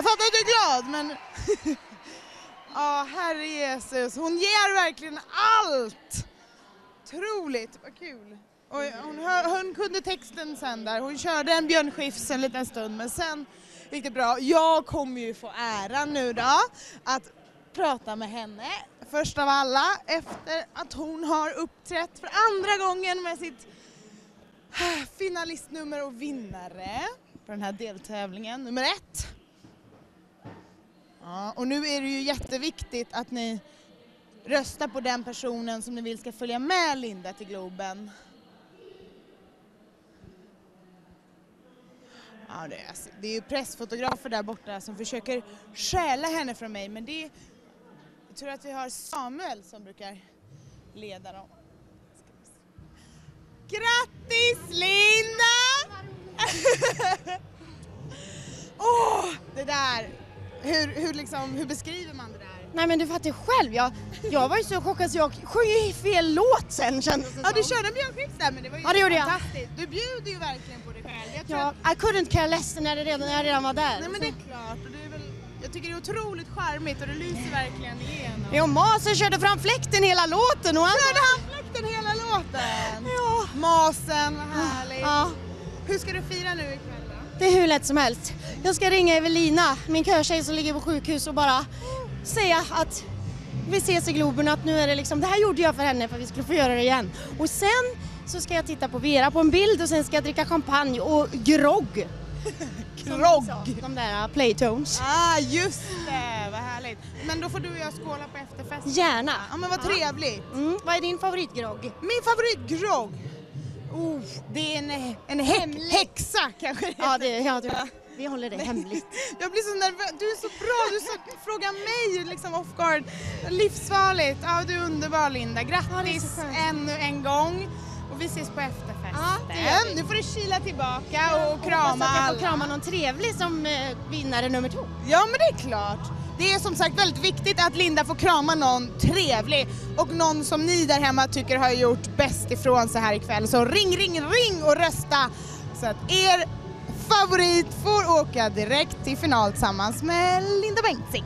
Jag fattar att du är glad, men... Ja, herre Jesus. Hon ger verkligen allt. Otroligt, vad kul. Och hon kunde texten sen där. Hon körde en Björn Skifs en liten stund, men sen gick det bra. Jag kommer ju få äran nu då att prata med henne. Först av alla, efter att hon har uppträtt för andra gången med sitt finalistnummer och vinnare på den här deltävlingen, nummer 1. Ja, och nu är det ju jätteviktigt att ni röstar på den personen som ni vill ska följa med Linda till Globen. Ja, det är ju pressfotografer där borta som försöker stjäla henne från mig, men jag tror att vi har Samuel som brukar leda dem. Grattis Linda! Det där, hur beskriver man det där? Nej men du fattar ju själv, jag var ju så chockad så jag sjöng ju fel låt sen kändes det Ja, som. du körde en Björn Skifs där, men det var ju det gjorde jag. fantastiskt. Du bjuder ju verkligen på dig själv. I couldn't care less när jag redan var där. Nej men det är klart, och jag tycker det är otroligt charmigt och det lyser verkligen igenom. Ja, Masen körde fram fläkten hela låten. Körde han fläkten hela låten? Ja. Masen, vad härligt. Ja. Hur ska du fira nu ikväll då? Det är hur lätt som helst. Jag ska ringa Evelina, min körtjej som ligger på sjukhus, och bara säga att vi ses i Globen, att nu är det liksom, det här gjorde jag för henne för att vi skulle få göra det igen. Och sen så ska jag titta på Vera på en bild och sen ska jag dricka champagne och grogg. Grogg? De där Playtones. Just det, vad härligt. Men då får du och jag skåla på efterfesten. Gärna. Ja, men vad trevligt. Vad är din favoritgrogg? Min favoritgrogg? Det är en häxa kanske. Vi håller det hemligt. Jag blir så nervös. Du är så bra. Du frågar mig liksom off guard. Livsfarligt. Ja, du är underbar Linda. Grattis ännu en gång. Och vi ses på efterfesten. Nu får du kila tillbaka och krama alla. Jag får krama någon trevlig som vinnare nummer 2. Ja, men det är klart. Det är som sagt väldigt viktigt att Linda får krama någon trevlig och någon som ni där hemma tycker har gjort bäst ifrån sig här ikväll. Så ring och rösta så att er favorit får åka direkt till final tillsammans med Linda Bengtzing.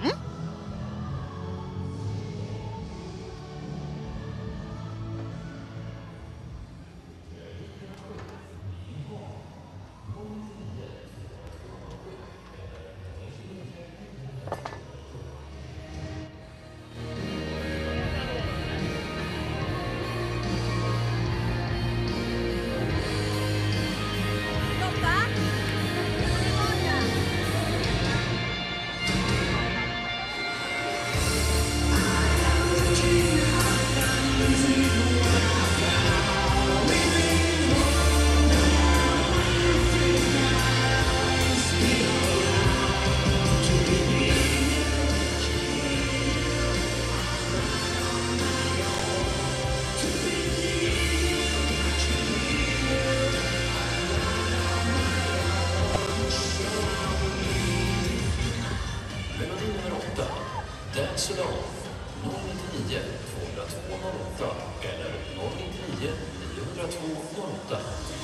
Dance Along 099 202 08 eller 099 902 08.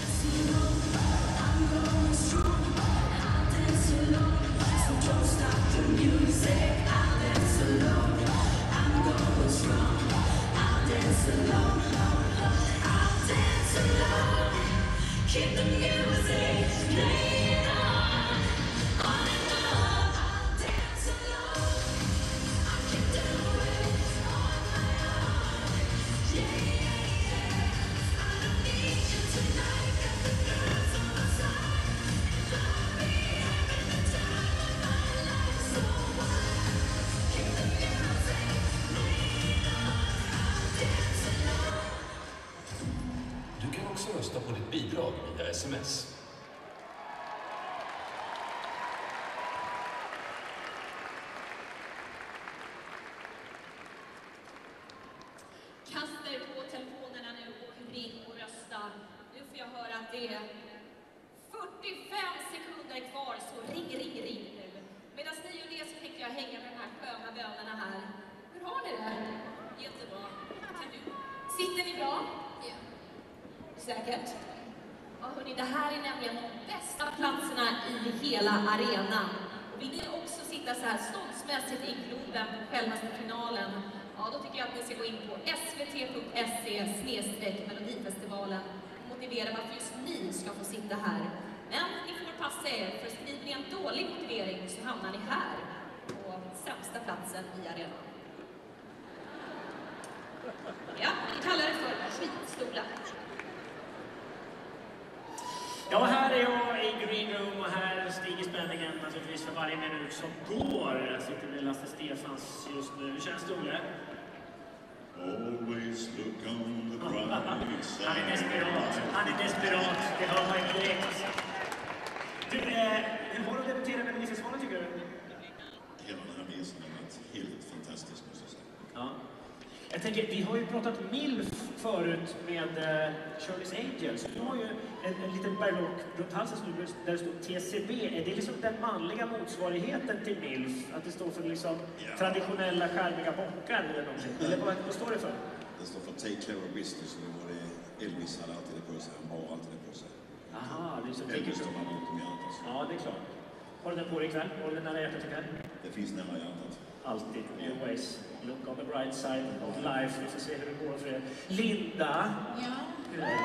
Keep the music playing on and on. Dance alone. I can do it on my own. Yeah. I don't need you tonight. Got the girls on my side. Love me, having the time of my life. So what? Keep the music playing on. Dance alone. Du kan också rösta på ditt bidrag via sms. Kasta er på telefonerna nu och ring och rösta. Nu får jag höra att det är 45 sekunder kvar, så ring nu. Medan ni gör det så tänker jag hänga med de här sköna bönerna här. Hur har ni det? Jättebra. Sitter ni bra? Ja. Säkert? Ja hörni, det här är nämligen de bästa platserna i hela arenan. Vill ni också sitta så här ståndsmässigt i Globen på självaste finalen? Ja, då tycker jag att ni ska gå in på svt.se/Melodifestivalen och motivera varför just ni ska få sitta här. Men ni får passa er, för skriver ni en dålig motivering så hamnar ni här på sämsta platsen i arenan. Ja, vi kallar det för skitstolar. Ja, här är jag i Green Room och här stiger spänningen naturligtvis för varje minut som går. Jag sitter med Lasse Stefans just nu. Hur känns det, Olle? Always look on the bright side. Han är desperat. Han är desperat. Det hör man ju direkt. Du, hur var det att debutera med Melodifestivalen, tycker du? Hela den här resan har varit helt fantastisk, måste jag säga. Ja. Jag tänker, vi har ju pratat MILF förut med Charlie's Angels. Du har ju en liten berlock runt halsen där det står TCB. Är det liksom den manliga motsvarigheten till MILF? Att det står för liksom traditionella, skärmiga bockar eller någonting? Eller vad står det för? Det står för Take Care of Business. Och det var det Elvis hade alltid det på sig. Han har alltid det på sig. Aha, det är så Elvis står man runt om hjärtat. Ja, det är klart. Har du den på dig ikväll? Har du den nära hjärtat ikväll? Det finns nära hjärtat. Alltid, always. Look on the bright side of life. Vi får se hur det går för er. Linda! Ja? Hur är det?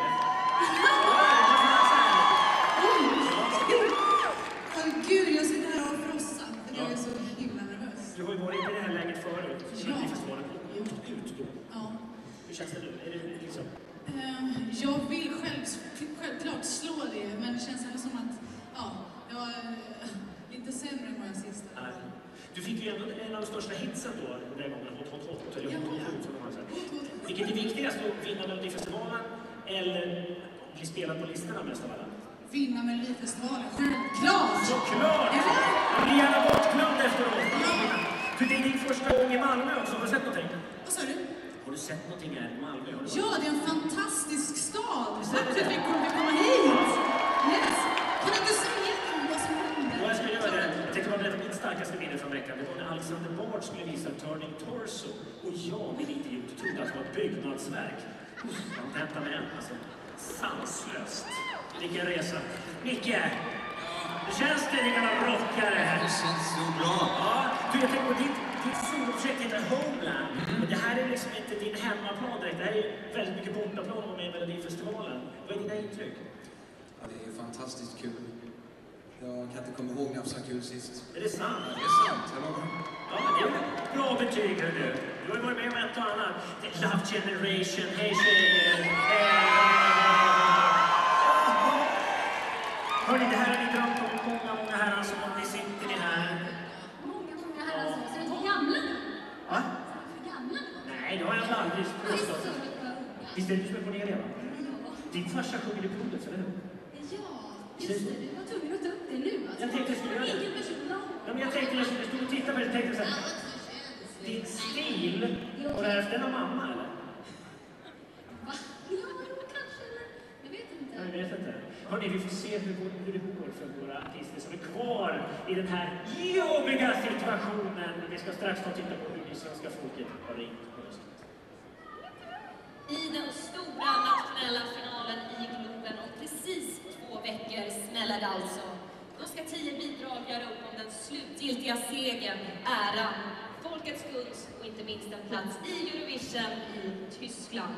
Gud, jag sitter här och frossar. Jag är så himla nervös. Du har ju varit i det här läget förut. Ja. Festivalen ut då. Ja. Hur känns det nu? Är det liksom... Jag vill självklart slå det, men det känns ändå som att jag är lite sämre än vad jag sist. Du fick ju ändå en av de största hitsen då, den gången, Hot Hot Hot, eller Hot Hot Hot som man säger. Vilket är viktigast då, vinna Melodifestivalen eller bli spelad på listorna mest av alla? Vinna Melodifestivalen, självklart! Såklart! Jag blir gärna bortglömd efteråt. För det är din första gång i Malmö också, har du sett någonting? Vad sa du? Har du sett någonting här i Malmö? Ja, det är en fantastisk stad! Tack för att vi kunde komma hit! Yes! Kan du inte säga vad som hände? Ja, jag ska göra det. Jag tänkte bara berätta mitt starkaste minne från veckan. Det var när Alexander Bard skulle visa Turning Torso. Och jag vid intervjun trodde att det var ett byggnadsverk. Han hämtade med en, alltså. Sanslöst. Vilken resa. Micke! Hur känns det, din gamla rockare? Det känns så bra. Ja, du, jag tänker på ditt soloprojekt heter Homeland. Men det här är liksom inte din hemmaplan direkt. Det här är väldigt mycket bortaplan att vara med i Melodifestivalen. Vad är dina intryck? Ja, det är fantastiskt kul. Jag kan inte komma ihåg när jag sa kul sist. Är det sant? Ja, det är sant. Ja, det är ett bra betyg, hör du. Du har ju varit med om ett och annat. Love Generation, hej tjejer! Hörni, det här är ni drömt om många herrar som om ni sitter ni här. Många herrar som är så gamla nu. Va? Gamla? Nej, det har jag aldrig påstått. Visst är det du som är på det redan? Din farsa sjunger i blodet, eller hur? Ja, just det. Du var tvungen att ta upp det nu. Alltså. Jag tänkte jag skulle göra det. Egen person. Ja, men jag tänkte jag stod och tittade på det och tänkte så här. Din stil, och det här den av mamma, eller? Va? Ja, kanske. Jag vet inte. Jag vet inte. Hörrni, vi får se hur det går för våra artister som är kvar i den här jobbiga situationen. Vi ska strax ta och titta på hur det svenska folket har ringt på just. I den stora nationella finalen i Globen om precis 2 veckor smäller det alltså. Då ska 10 bidrag göra upp om den slutgiltiga segern, äran, folkets gunst och inte minst en plats i Eurovision i Tyskland.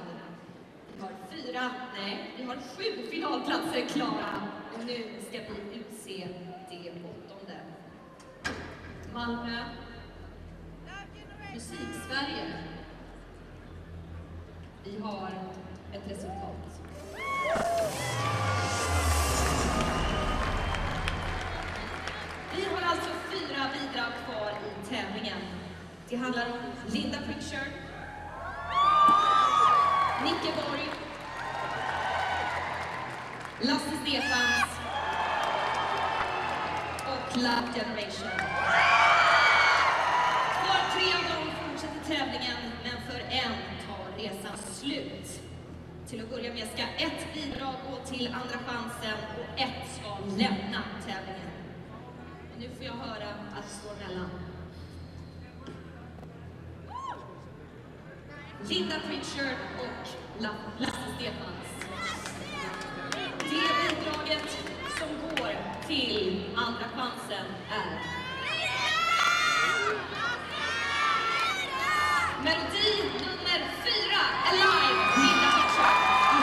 Vi har 7 finalplatser klara och nu ska vi utse det 8:e. Malmö, Musik-Sverige. Vi har ett resultat. Vi har alltså 4 bidrag kvar i tävlingen. Det handlar om Linda Pritchard, Nicke Borg, Lasse Stefans och Love Generation. För 3 av dem fortsätter tävlingen, men för en tar resan slut. Till att börja med ska 1 bidrag gå till andra chansen och 1 ska lämna tävlingen. Och nu får jag höra att det står mellan Linda Pritchard och Lasse Stefans. Det bidraget som går till andra chansen är Melodi nummer 4, Alive, Linda Mitchell.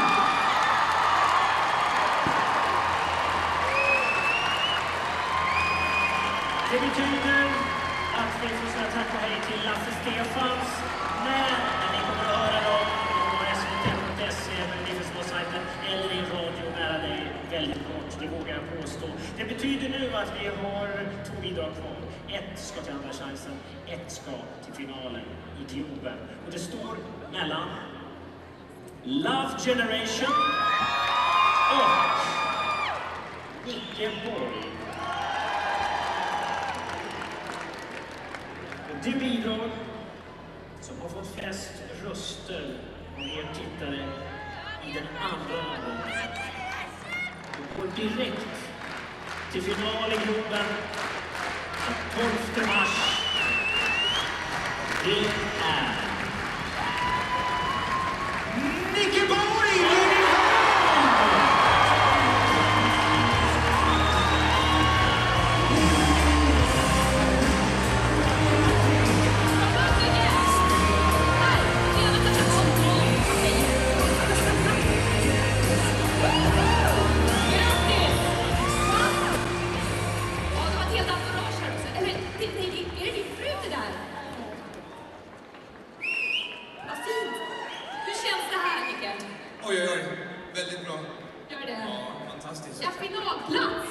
Det betyder att vi får säga tack och hej till Lasse Stefans. Men ni kommer att höra dem på svt.se, Melodifestivalsajten eller i radio nära dig väldigt kort, det vågar jag påstå. Det betyder nu att vi har 2 bidrag kvar. 1 ska till andra chansen, 1 ska till finalen i Globen. Och det står mellan Love Generation och Nicke Borg. Det bidrag som har fått flest röster av er tittare i den andra omgången går direkt till final i Globen den 12 mars. Det är Nicke Borg! Oj, väldigt bra. Gör det? Ja, fantastiskt. Ja, finalplats!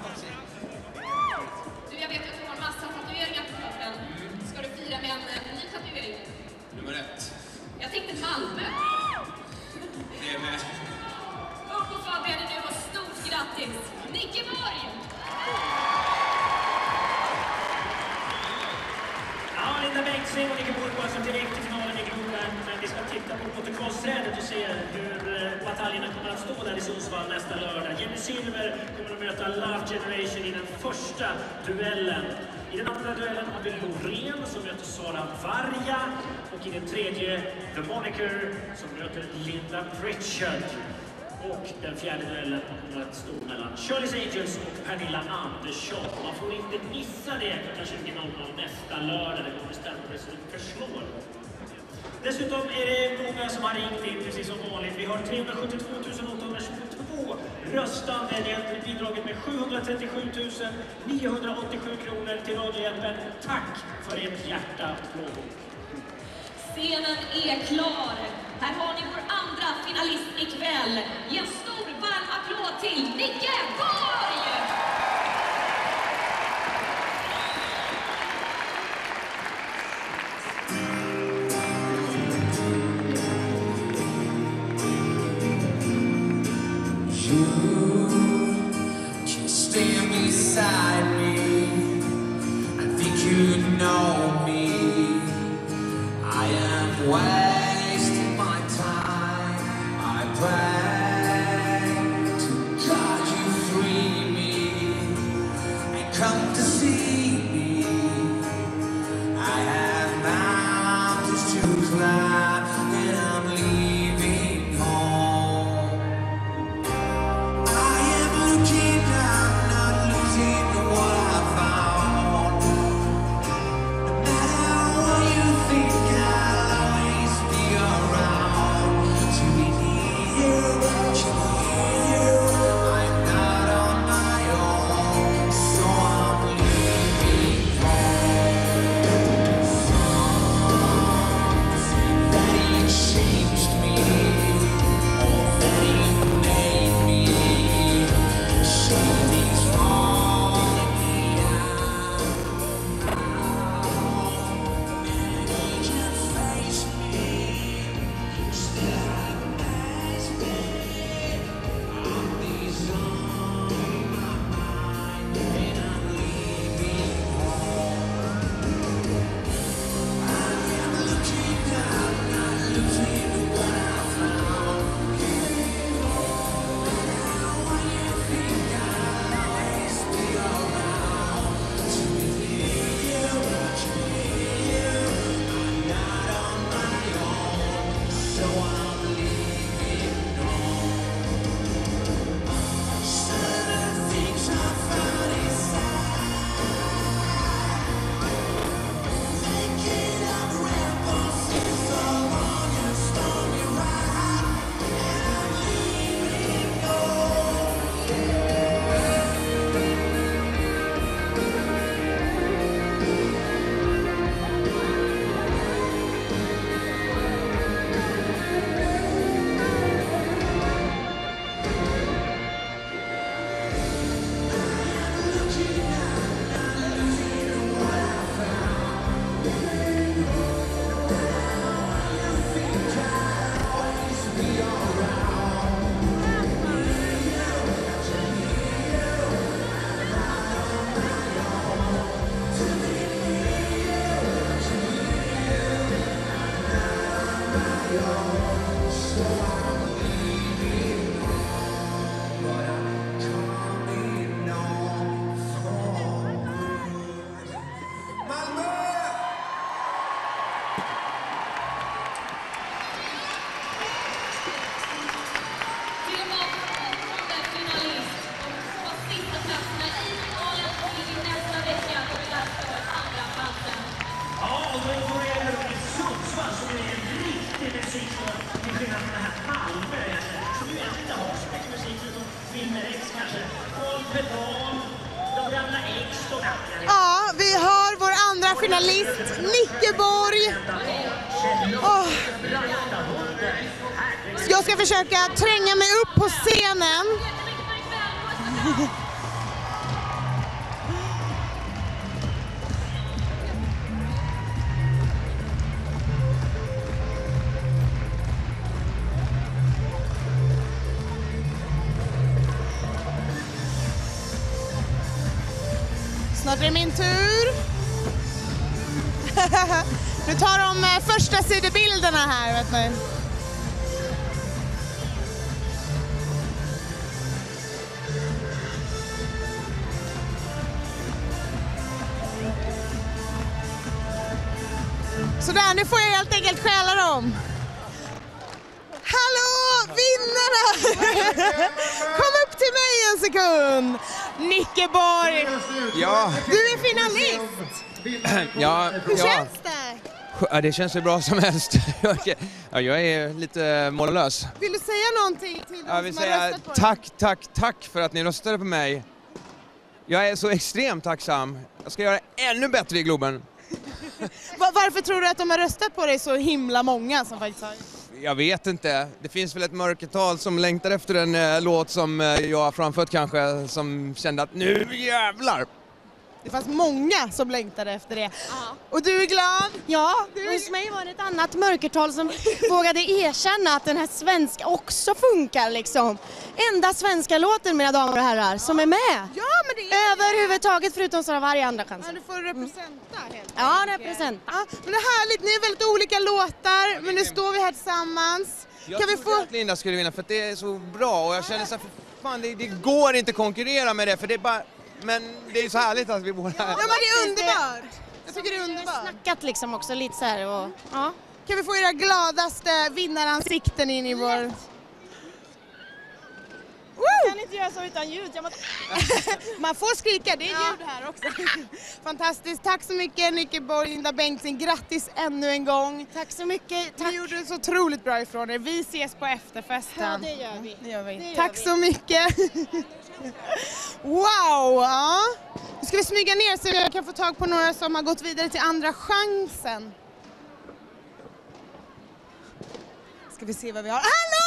Du, jag vet att du har en massa tatueringar på kroppen. Ska du fira med en ny tatuering? Nummer 1. Jag tänkte Malmö. Det är med. Upp och förbereder nu och stort grattis, Nicke Borg! Ja, Linda Bengtzing och Nicke Borg går alltså direkt till finalen i Globen. Men vi ska titta på protokollsträdet och se hur bataljerna kommer att stå där i Sundsvall nästa lördag. Jenny Silver kommer att möta Love Generation i den första duellen. I den andra duellen har vi Loreen som möter Sara Varga. Och i den tredje The Moniker som möter Linda Pritchard. Och den fjärde duellen kommer att stå mellan Charlie's Angels och Pernilla Andersson. Man får inte missa det klockan 20.00 nästa lördag. Det kommer bestämma det som förslår. Dessutom är det många som har ringt in precis som vanligt. Vi har 372 822 röstande. Det är bidraget med 737 987 kronor till Radiohjälpen. Tack för ert hjärta plågor. Scenen är klar. Här har ni vår andra finalist ikväll. Ge en stor varm applåd till Nicke Borg! Stand beside me. I think you know me. I am wasting my time. I pray to God you free me and come to see me. I have mountains to climb and I'm leaving home. I am looking down. What I found. No matter what you think, I'll always kanske. Och pedal, de gamla X, de gamla... Ja, vi har vår andra finalist, Nickeborg. Jag ska försöka tränga mig upp på scenen. Snart är det min tur. Nu tar de första sidobilderna här, vet ni. Så där, nu får jag helt enkelt stjäla dem. Hallå, vinnarna! Kom upp till mig en sekund. Nickeborg, Ja. du är finalist. Ja. Hur känns det? Ja, det känns så bra som helst. Ja, jag är lite mållös. Vill du säga någonting till Jag dem vill som har säga röstat på dig? tack för att ni röstade på mig. Jag är så extremt tacksam. Jag ska göra ännu bättre i Globen. Varför tror du att de har röstat på dig så himla många som faktiskt har... Jag vet inte. Det finns väl ett mörkertal som längtar efter en låt som jag har framfört kanske, som kände att nu jävlar! Det fanns många som längtade efter det. Och du är glad? Ja, hos mig var det ett annat mörkertal som vågade erkänna att den här svenska också funkar liksom. Enda svenska låten, mina damer och herrar, som är med. Ja, men det är överhuvudtaget, förutom så varje andra chans. Ja, du får representa helt Ja, enkelt. representa. Ja, men det är härligt, ni är väldigt olika låtar, men nu står vi här tillsammans. Jag Kan vi trodde få... att Linda skulle vinna för att det är så bra och jag känner så här, fan det går inte att konkurrera med det för det är bara, men det är så härligt att vi båda... Ja, men det är underbart. Jag tycker det är underbart. Snackat liksom också lite så här och... Ja. Kan vi få era gladaste vinnaransikten in i vår... Jag kan inte göra så utan ljud. Man får skrika, det är ljud här också. Fantastiskt, tack så mycket Nickeborg, Linda Bengtzing. Grattis ännu en gång. Tack så mycket. Ni gjorde så otroligt bra ifrån er. Vi ses på efterfesten. Ja, det gör vi. Det gör vi. Det gör Tack vi. så mycket. Wow! Ja. Nu ska vi smyga ner så jag kan få tag på några som har gått vidare till andra chansen. Ska vi se vad vi har. Hallå!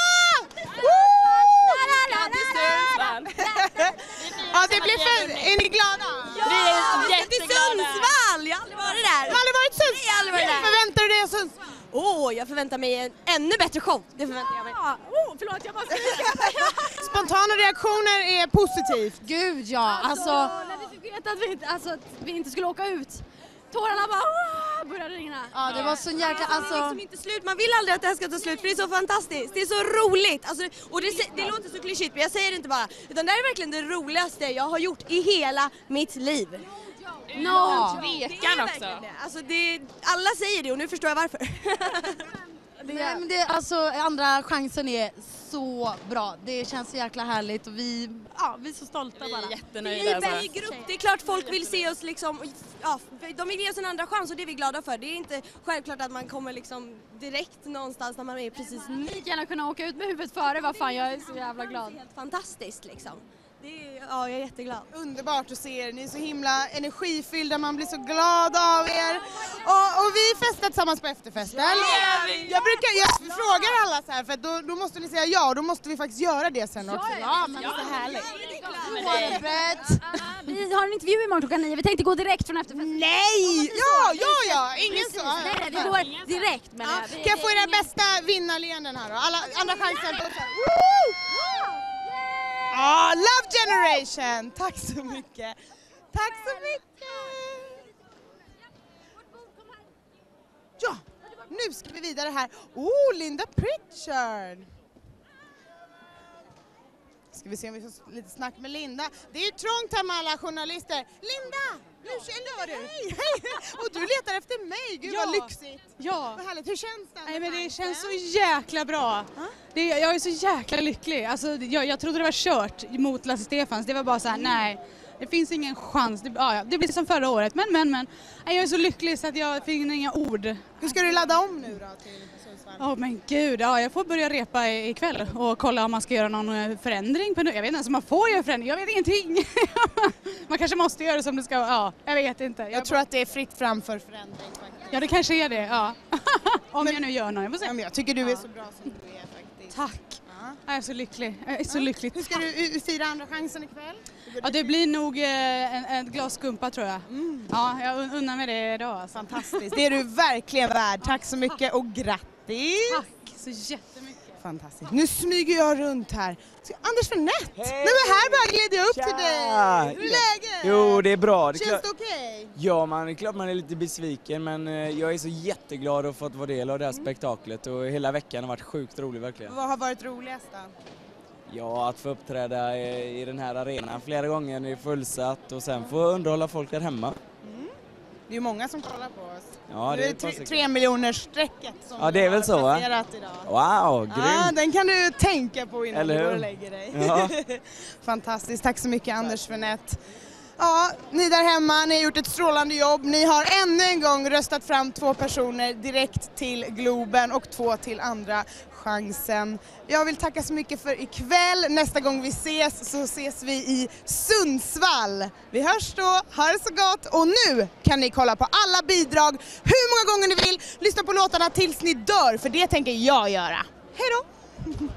Ja, det blir för... Är ni glada? Vi är jätteglada. Sundsvall! Jag har aldrig varit där. Du har aldrig varit i Sundsvall? Jag har aldrig varit där. Förväntar du dig en Sundsvall? Jag förväntar mig en ännu bättre show. Det förväntar jag mig. Förlåt, jag bara Spontana reaktioner är positivt. Gud ja, alltså när vi fick veta att vi inte skulle åka ut. Tårarna bara började rinna. Ja, det var så jäkla... Alltså... Det är liksom inte slut. Man vill aldrig att det här ska ta slut för det är så fantastiskt. Det är så roligt. Alltså, och det låter så klyschigt men jag säger det inte bara. Utan det här är verkligen det roligaste jag har gjort i hela mitt liv. No tvekan också. Alltså, alla säger det och nu förstår jag varför. Alltså andra chansen är så bra. Det känns så jäkla härligt och vi är så stolta bara. Vi är jättenöjda. Vi är i grupp. Det är klart folk vill se oss liksom, de vill ge oss en andra chans och det är vi glada för. Det är inte självklart att man kommer liksom direkt någonstans när man är precis lika gärna kunna åka ut med huvudet före, vad fan, jag är så jävla glad. Det är helt fantastiskt liksom. Jag är jätteglad. Underbart att se er. Ni är så himla energifyllda, man blir så glad av er. Och vi festar tillsammans på efterfesten. Jag frågar alla så här för då måste ni säga ja och då måste vi faktiskt göra det sen också. Ja, men det är så härligt. Vi har en intervju imorgon klockan 9. Vi tänkte gå direkt från efterfesten. Nej! Ja! Ingen så. Nej, vi går direkt. Men kan jag få era bästa vinnarleenden här då? Alla andra chanser. Love Generation! Tack så mycket! Tack så mycket! Ja, nu ska vi vidare här. Linda Pritchard! Ska vi se om vi får lite snack med Linda. Det är ju trångt här med alla journalister. Linda! Nu känner du? Hej! Och du letar efter mig, gud vad lyxigt. Ja. Vad härligt, hur känns det? Nej, men det känns så jäkla bra. Jag är så jäkla lycklig. Alltså, jag trodde det var kört mot Lasse Stefans. Det var bara så här, nej. Det finns ingen chans. Det blir som förra året. Men. Jag är så lycklig så att jag finner inga ord. Hur ska du ladda om nu då till Sundsvall? Men gud, jag får börja repa ikväll och kolla om man ska göra någon förändring. Jag vet inte ens om man får göra förändring. Jag vet ingenting. Man kanske måste göra det som det ska. Ja, jag vet inte. Jag tror att det är fritt fram för förändring faktiskt. Ja, det kanske är det. Ja. Om jag nu gör något. Jag får se. Jag tycker du är så bra som du är faktiskt. Tack. Jag är så lycklig. Jag är så lycklig. Hur ska du fira andra chansen ikväll? Ja, det blir nog ett glas skumpa tror jag. Ja, jag unnar mig det idag. Alltså. Fantastiskt. Det är du verkligen värd. Tack så mycket och grattis! Tack så jättemycket. Fantastiskt. Nu smyger jag runt här. Anders Fernett! Nej men här bara glider jag upp till dig. Hur är läget? Jo, det är bra. Känns det okej? Ja, det är klart man är lite besviken, men jag är så jätteglad att fått vara del av det här spektaklet och hela veckan har varit sjukt rolig verkligen. Vad har varit roligast då? Ja, att få uppträda i den här arenan flera gånger när det är fullsatt och sen få underhålla folk där hemma. Det är ju många som kollar på oss. Ja, det är 3 miljoner strecket som ja, det är väl så, va? idag. Wow, grymt! Ja, den kan du tänka på innan du går och lägger dig. Ja. Fantastiskt, tack så mycket Anders Fernett. Ja, ni där hemma, ni har gjort ett strålande jobb. Ni har ännu en gång röstat fram 2 personer direkt till Globen och 2 till andra chansen. Jag vill tacka så mycket för ikväll. Nästa gång vi ses så ses vi i Sundsvall. Vi hörs då, ha det så gott. Och nu kan ni kolla på alla bidrag hur många gånger ni vill. Lyssna på låtarna tills ni dör, för det tänker jag göra. Hej då!